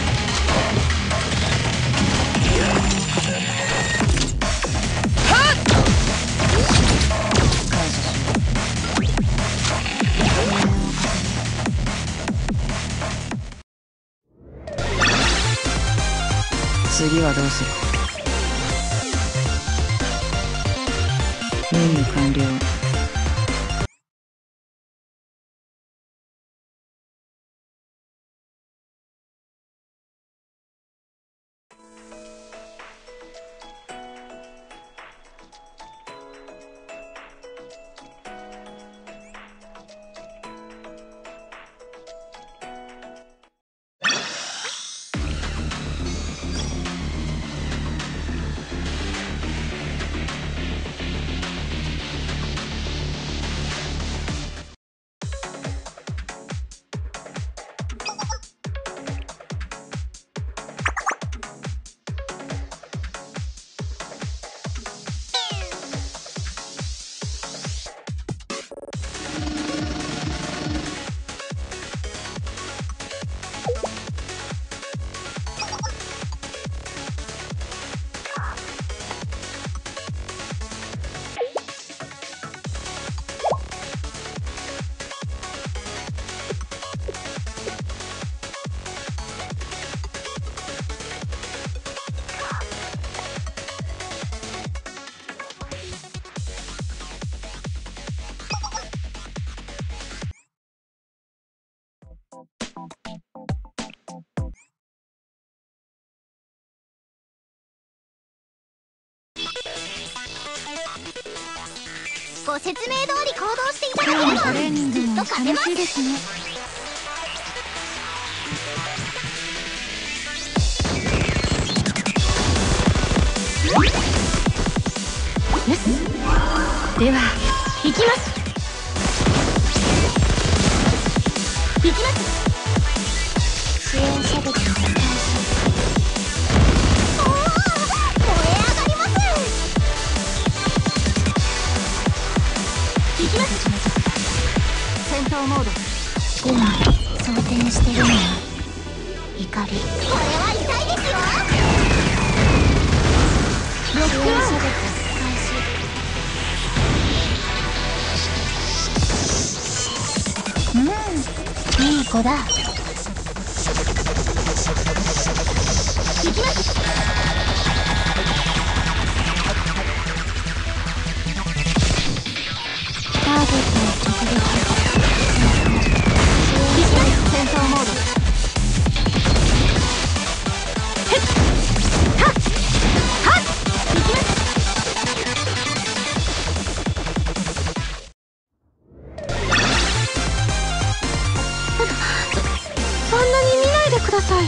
次はどうする？任務完了。 ご説明通り行動していただければトレーニングもきっと勝てます。 楽しいですね。よし、では行きます。行きます。 支援射撃開始。おお、燃え上がります。 行きます。戦闘モード。 今装填してるのは怒り。これは痛いですよ。 ロックオン。 支援射撃開始。いい子だ。 行きます。 ターゲットを直撃。 行きます。戦闘モード。へっはっはっ。行きます。そんなに見ないでください。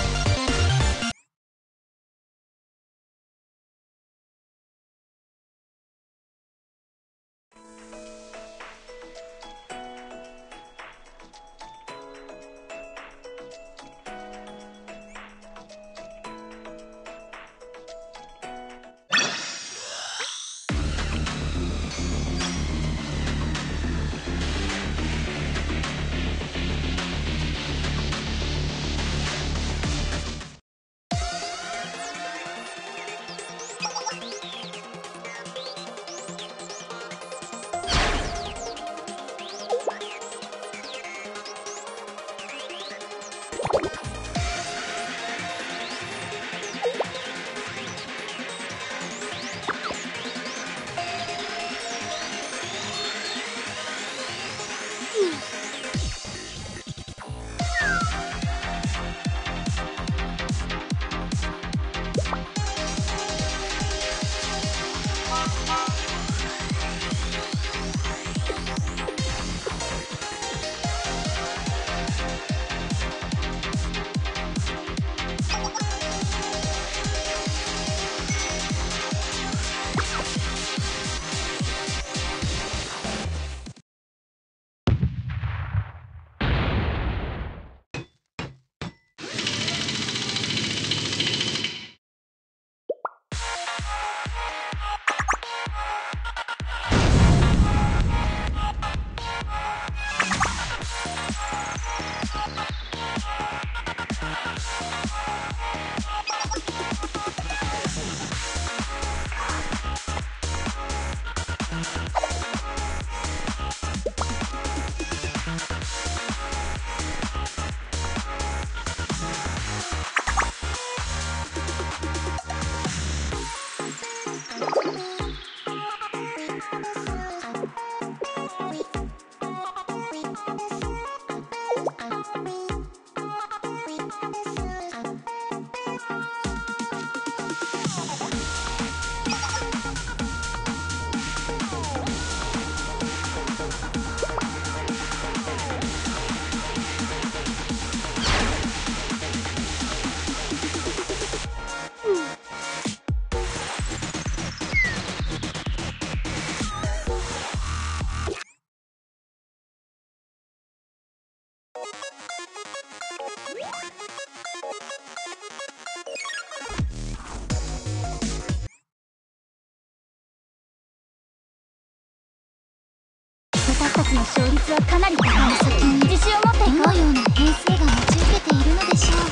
私たちの勝率はかなり高い。先に自信を持っていこう。 どのような編成が待ち受けているのでしょう。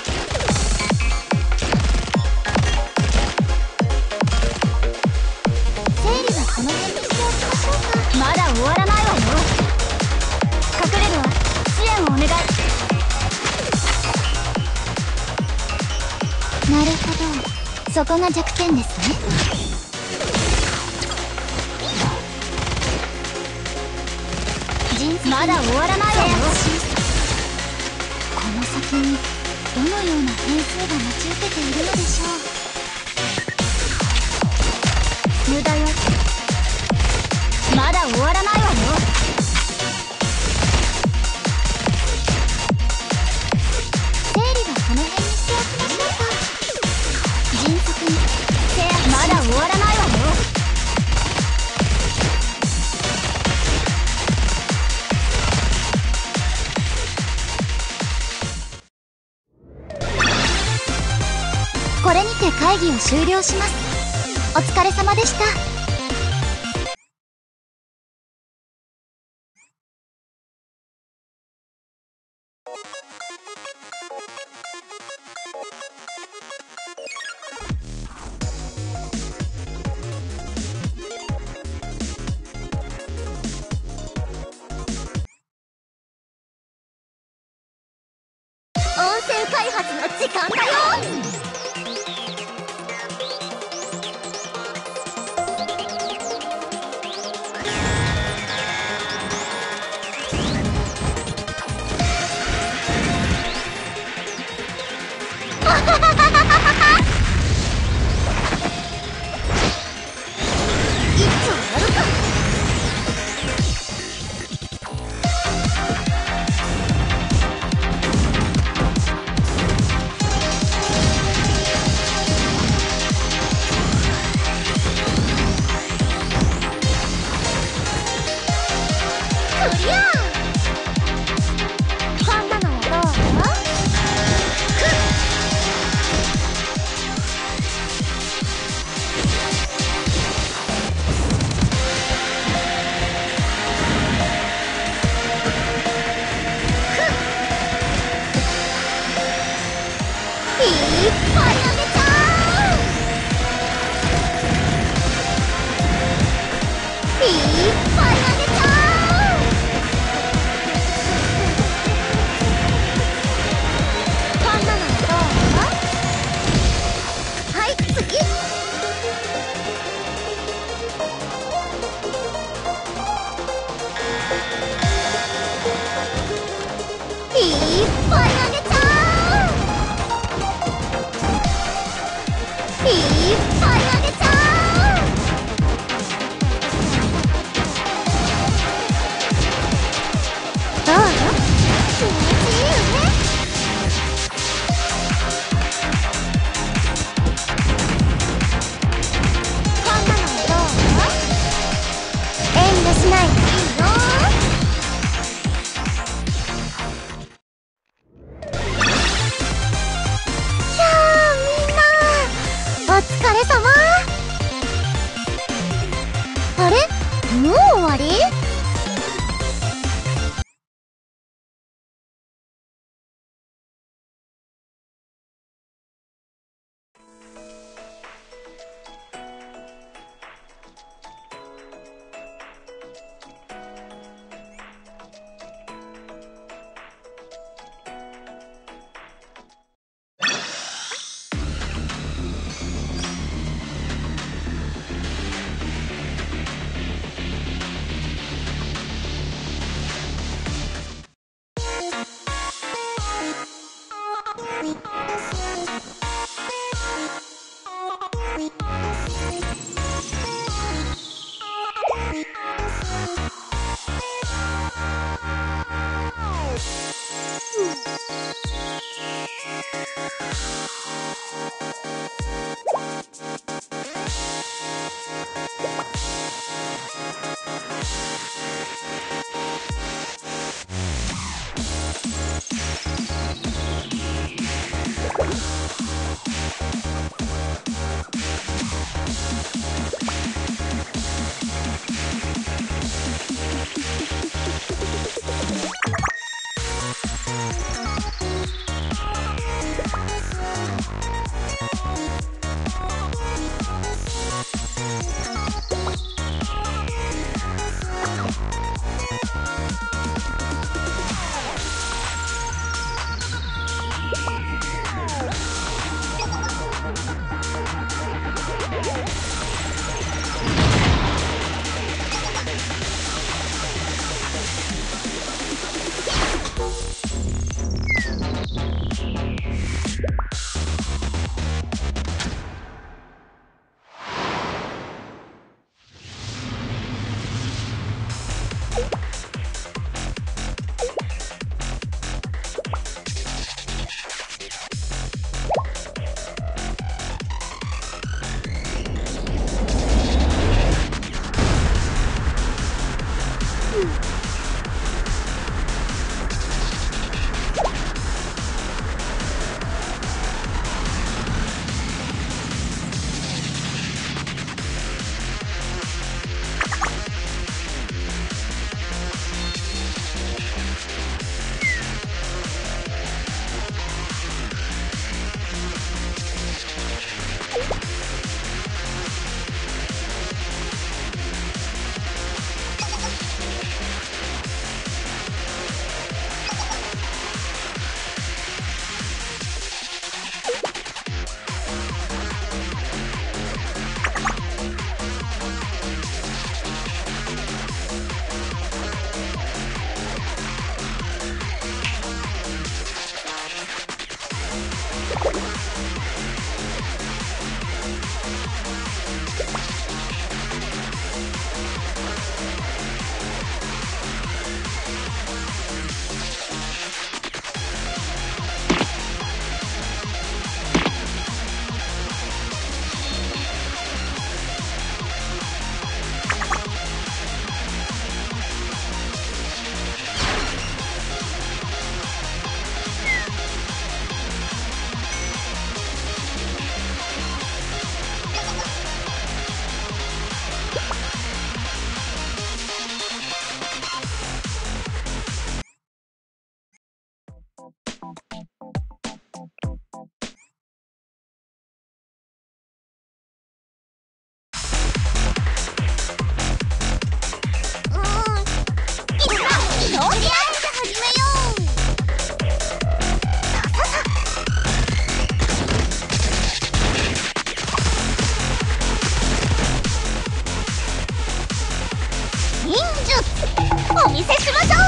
整理はこの辺にしておきましょうか。 まだ終わらないわよ。隠れるわ。支援をお願い。 なるほど、そこが弱点ですね。 まだ終わらないわよ。 この先にどのような変数が待ち受けているのでしょう。 無駄よ。まを終了します。お疲れ様でした。温泉開発の時間だよ。もう終わり？ お見せしましょう。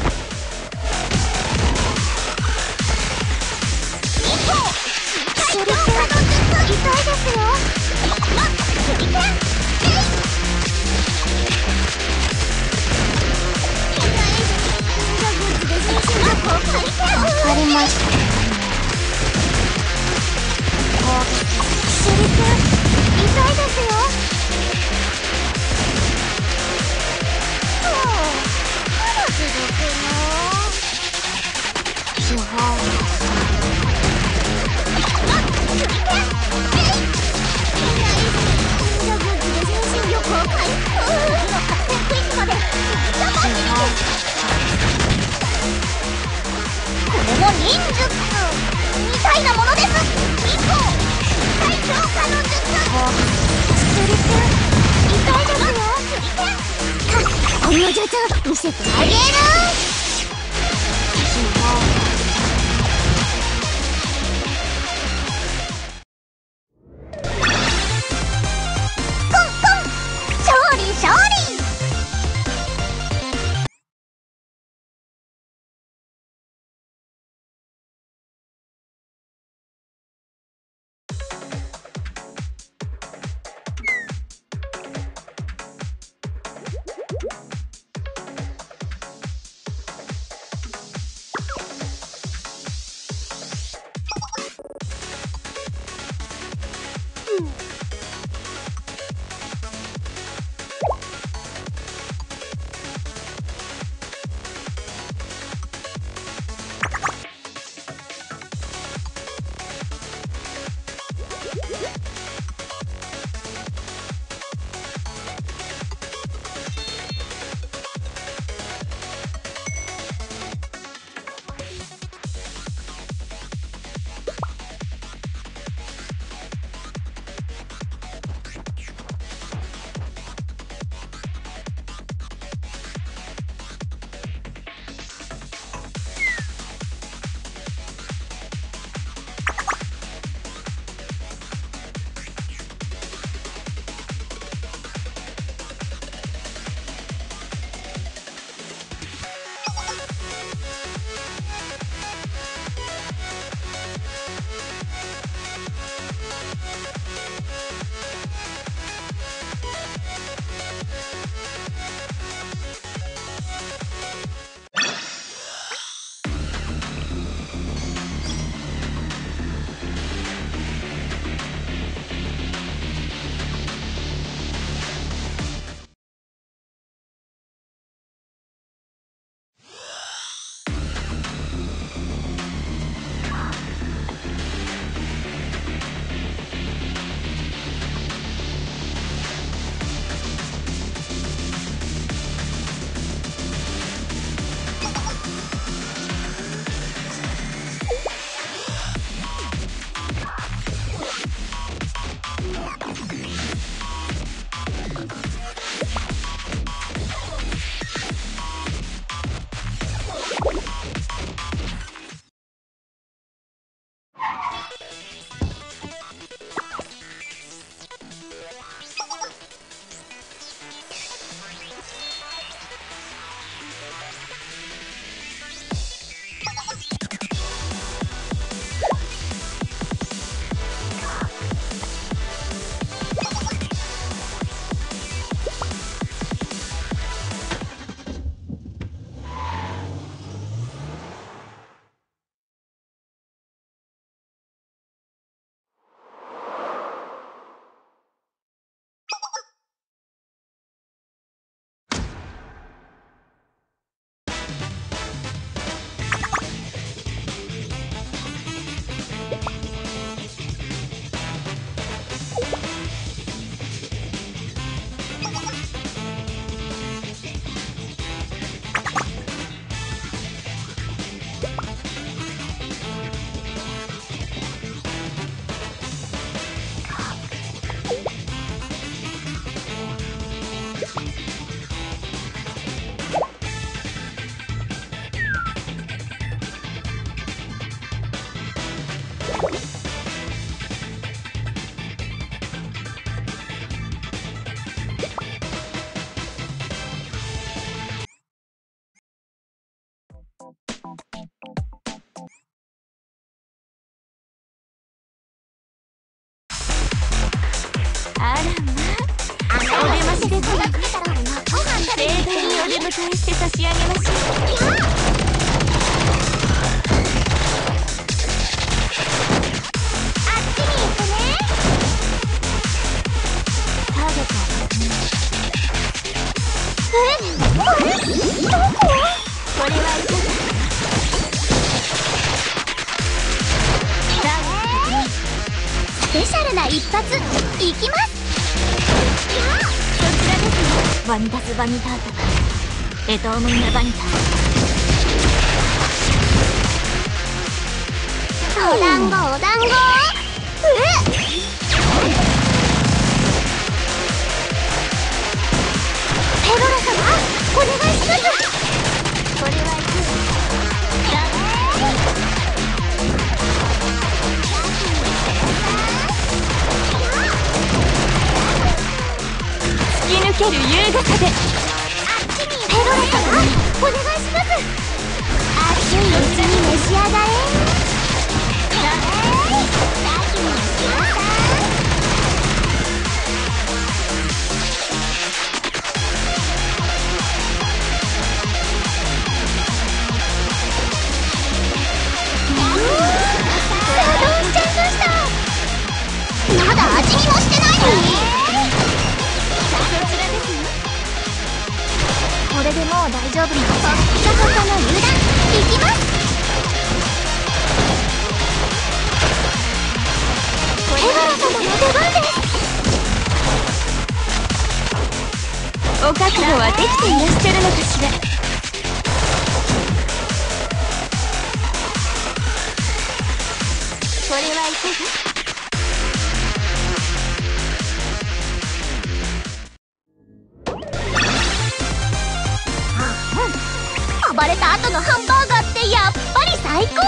痛いですよ。わかりました。シリ君、痛いですよ。これも忍術みたいなものです。最強化の術。スリ君、痛いですよ。この術見せてあげる。勝利勝利。 返して差し上げましょう。 あっちに行くね。 ターゲットはあれどこ？ これはいかが？ スペシャルな一発いきます。 そちらですね。バニタスバニタータエトームイナバニタお団子お団子。ペロラ様お願いします。 これはいかが？突き抜ける優雅さで。 ペロラ様お願いします。熱いうちに召し上がれ。まだ味見もしてないのに。これでもう大丈夫なの。ほっかほかの油断いきます。ペガラ様の出番です。 お覚悟はできていらっしゃるのかしら。これはいかが？ 暴れた後のハンバーガーってやっぱり最高。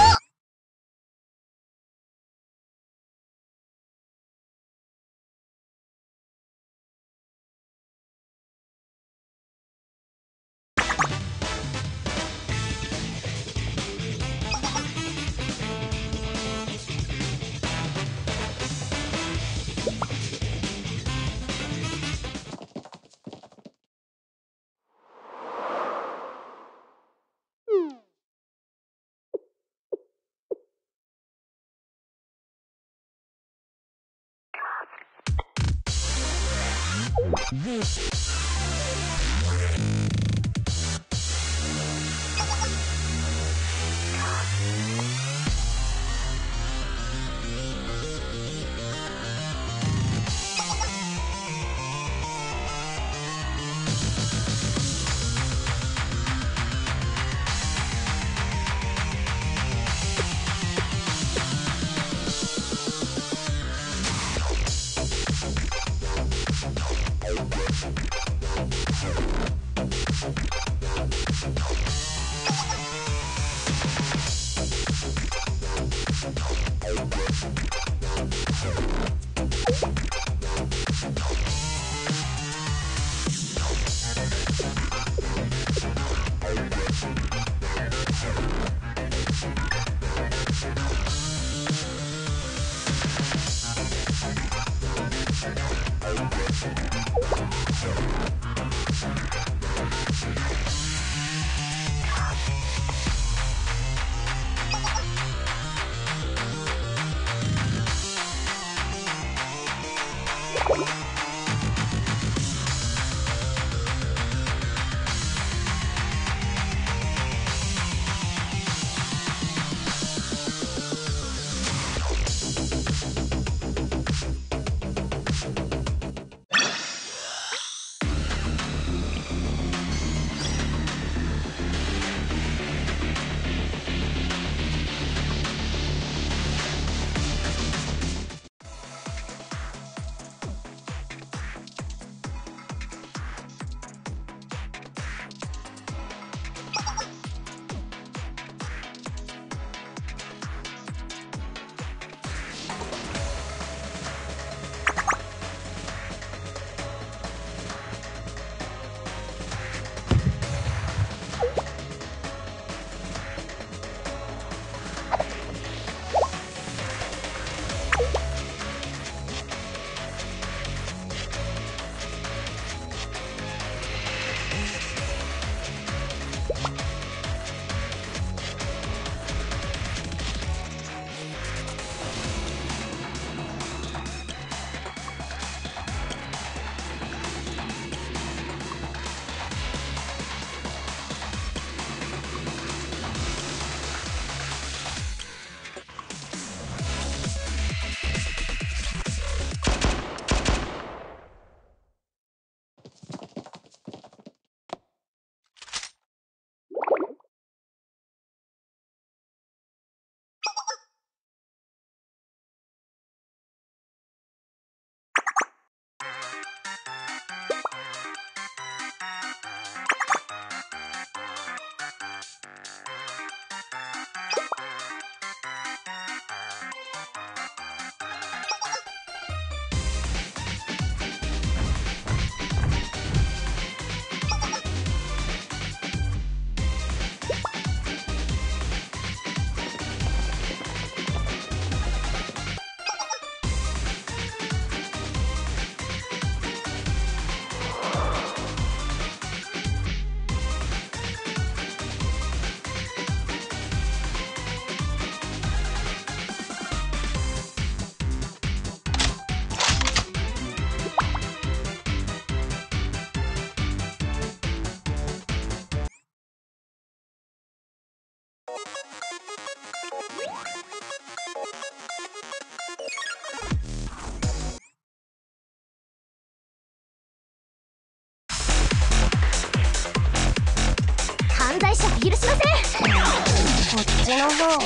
犯罪者は許しません。こっちの方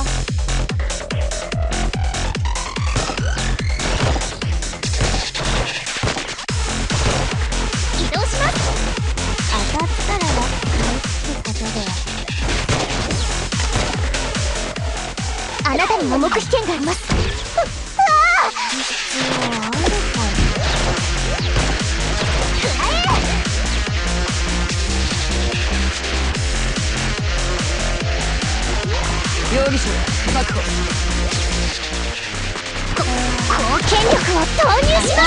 移動します。当たったらラッキーってことで、あなたにも黙秘権があります。必要あるかな。 容疑者確保。 貢献力を投入します。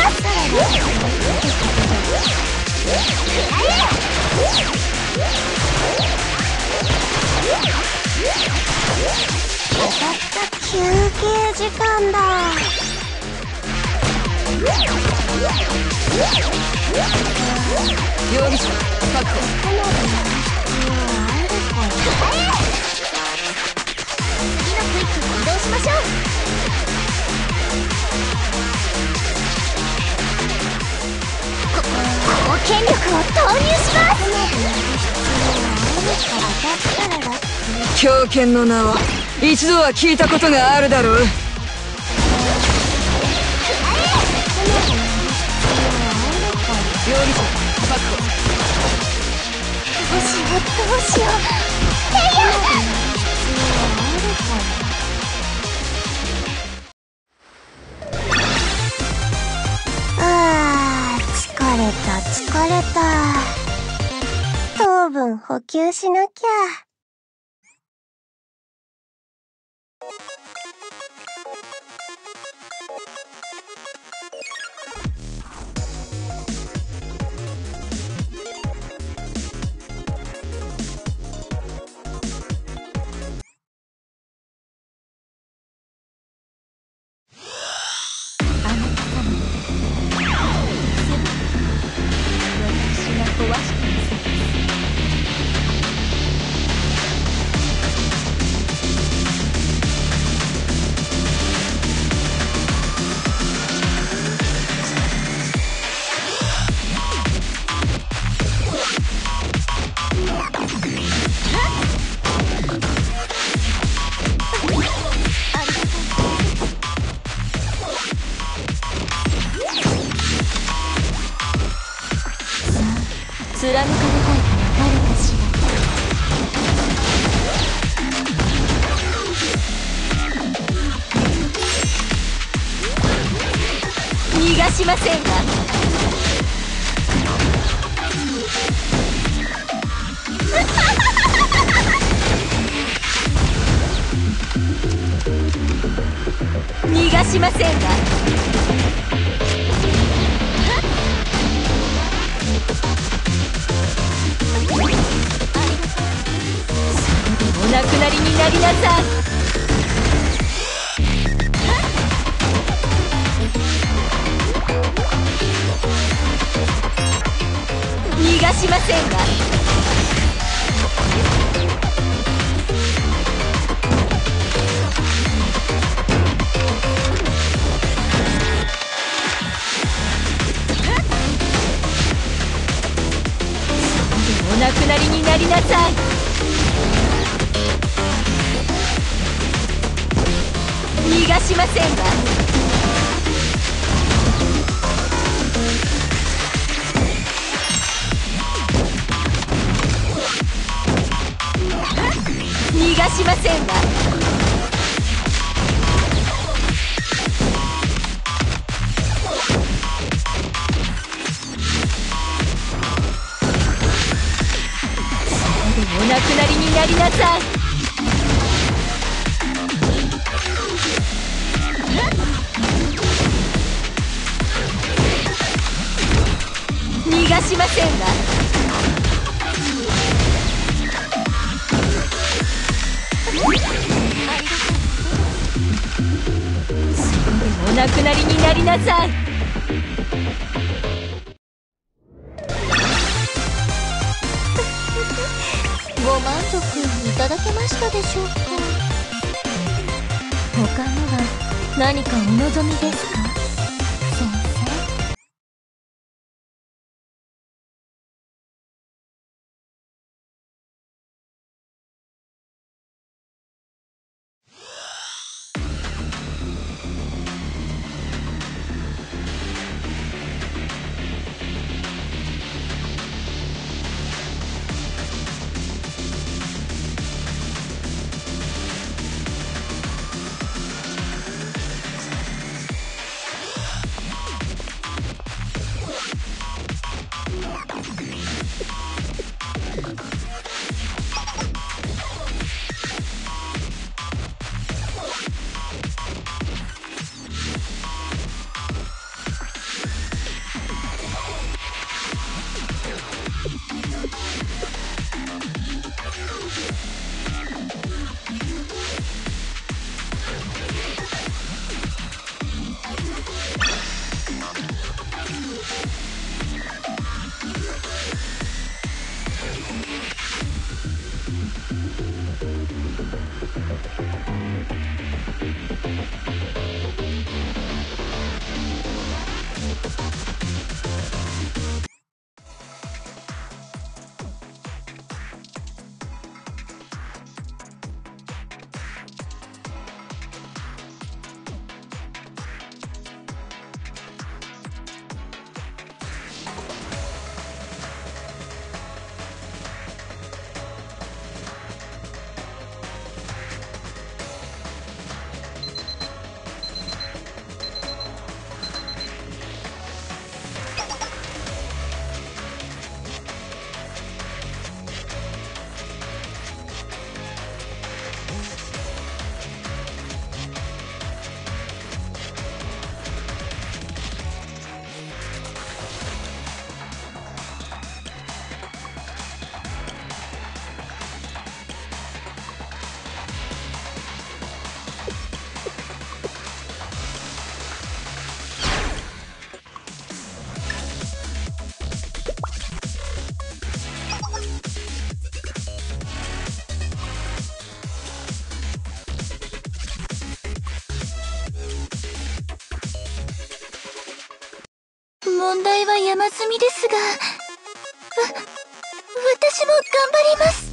休憩時間だ。 容疑者確保。 次のクイックに移動しましょう。貢献力を投入します。 狂犬の名は一度は聞いたことがあるだろう。 どうしようどうしよう。疲れた。糖分補給しなきゃ。貫かれたいから誰かしら。逃がしませんわ。逃がしませんわ。お亡くなりになりなさい。逃がしませんわ。お亡くなりになりなさい。逃がしませんわ。逃がしませんわ。お亡くなりになりなさい。逃がしませんわ。お亡くなりになりなさい。ウォご満足いただけましたでしょうか。他には何かお望みですか、先生。問題は山積みですが、私も頑張ります。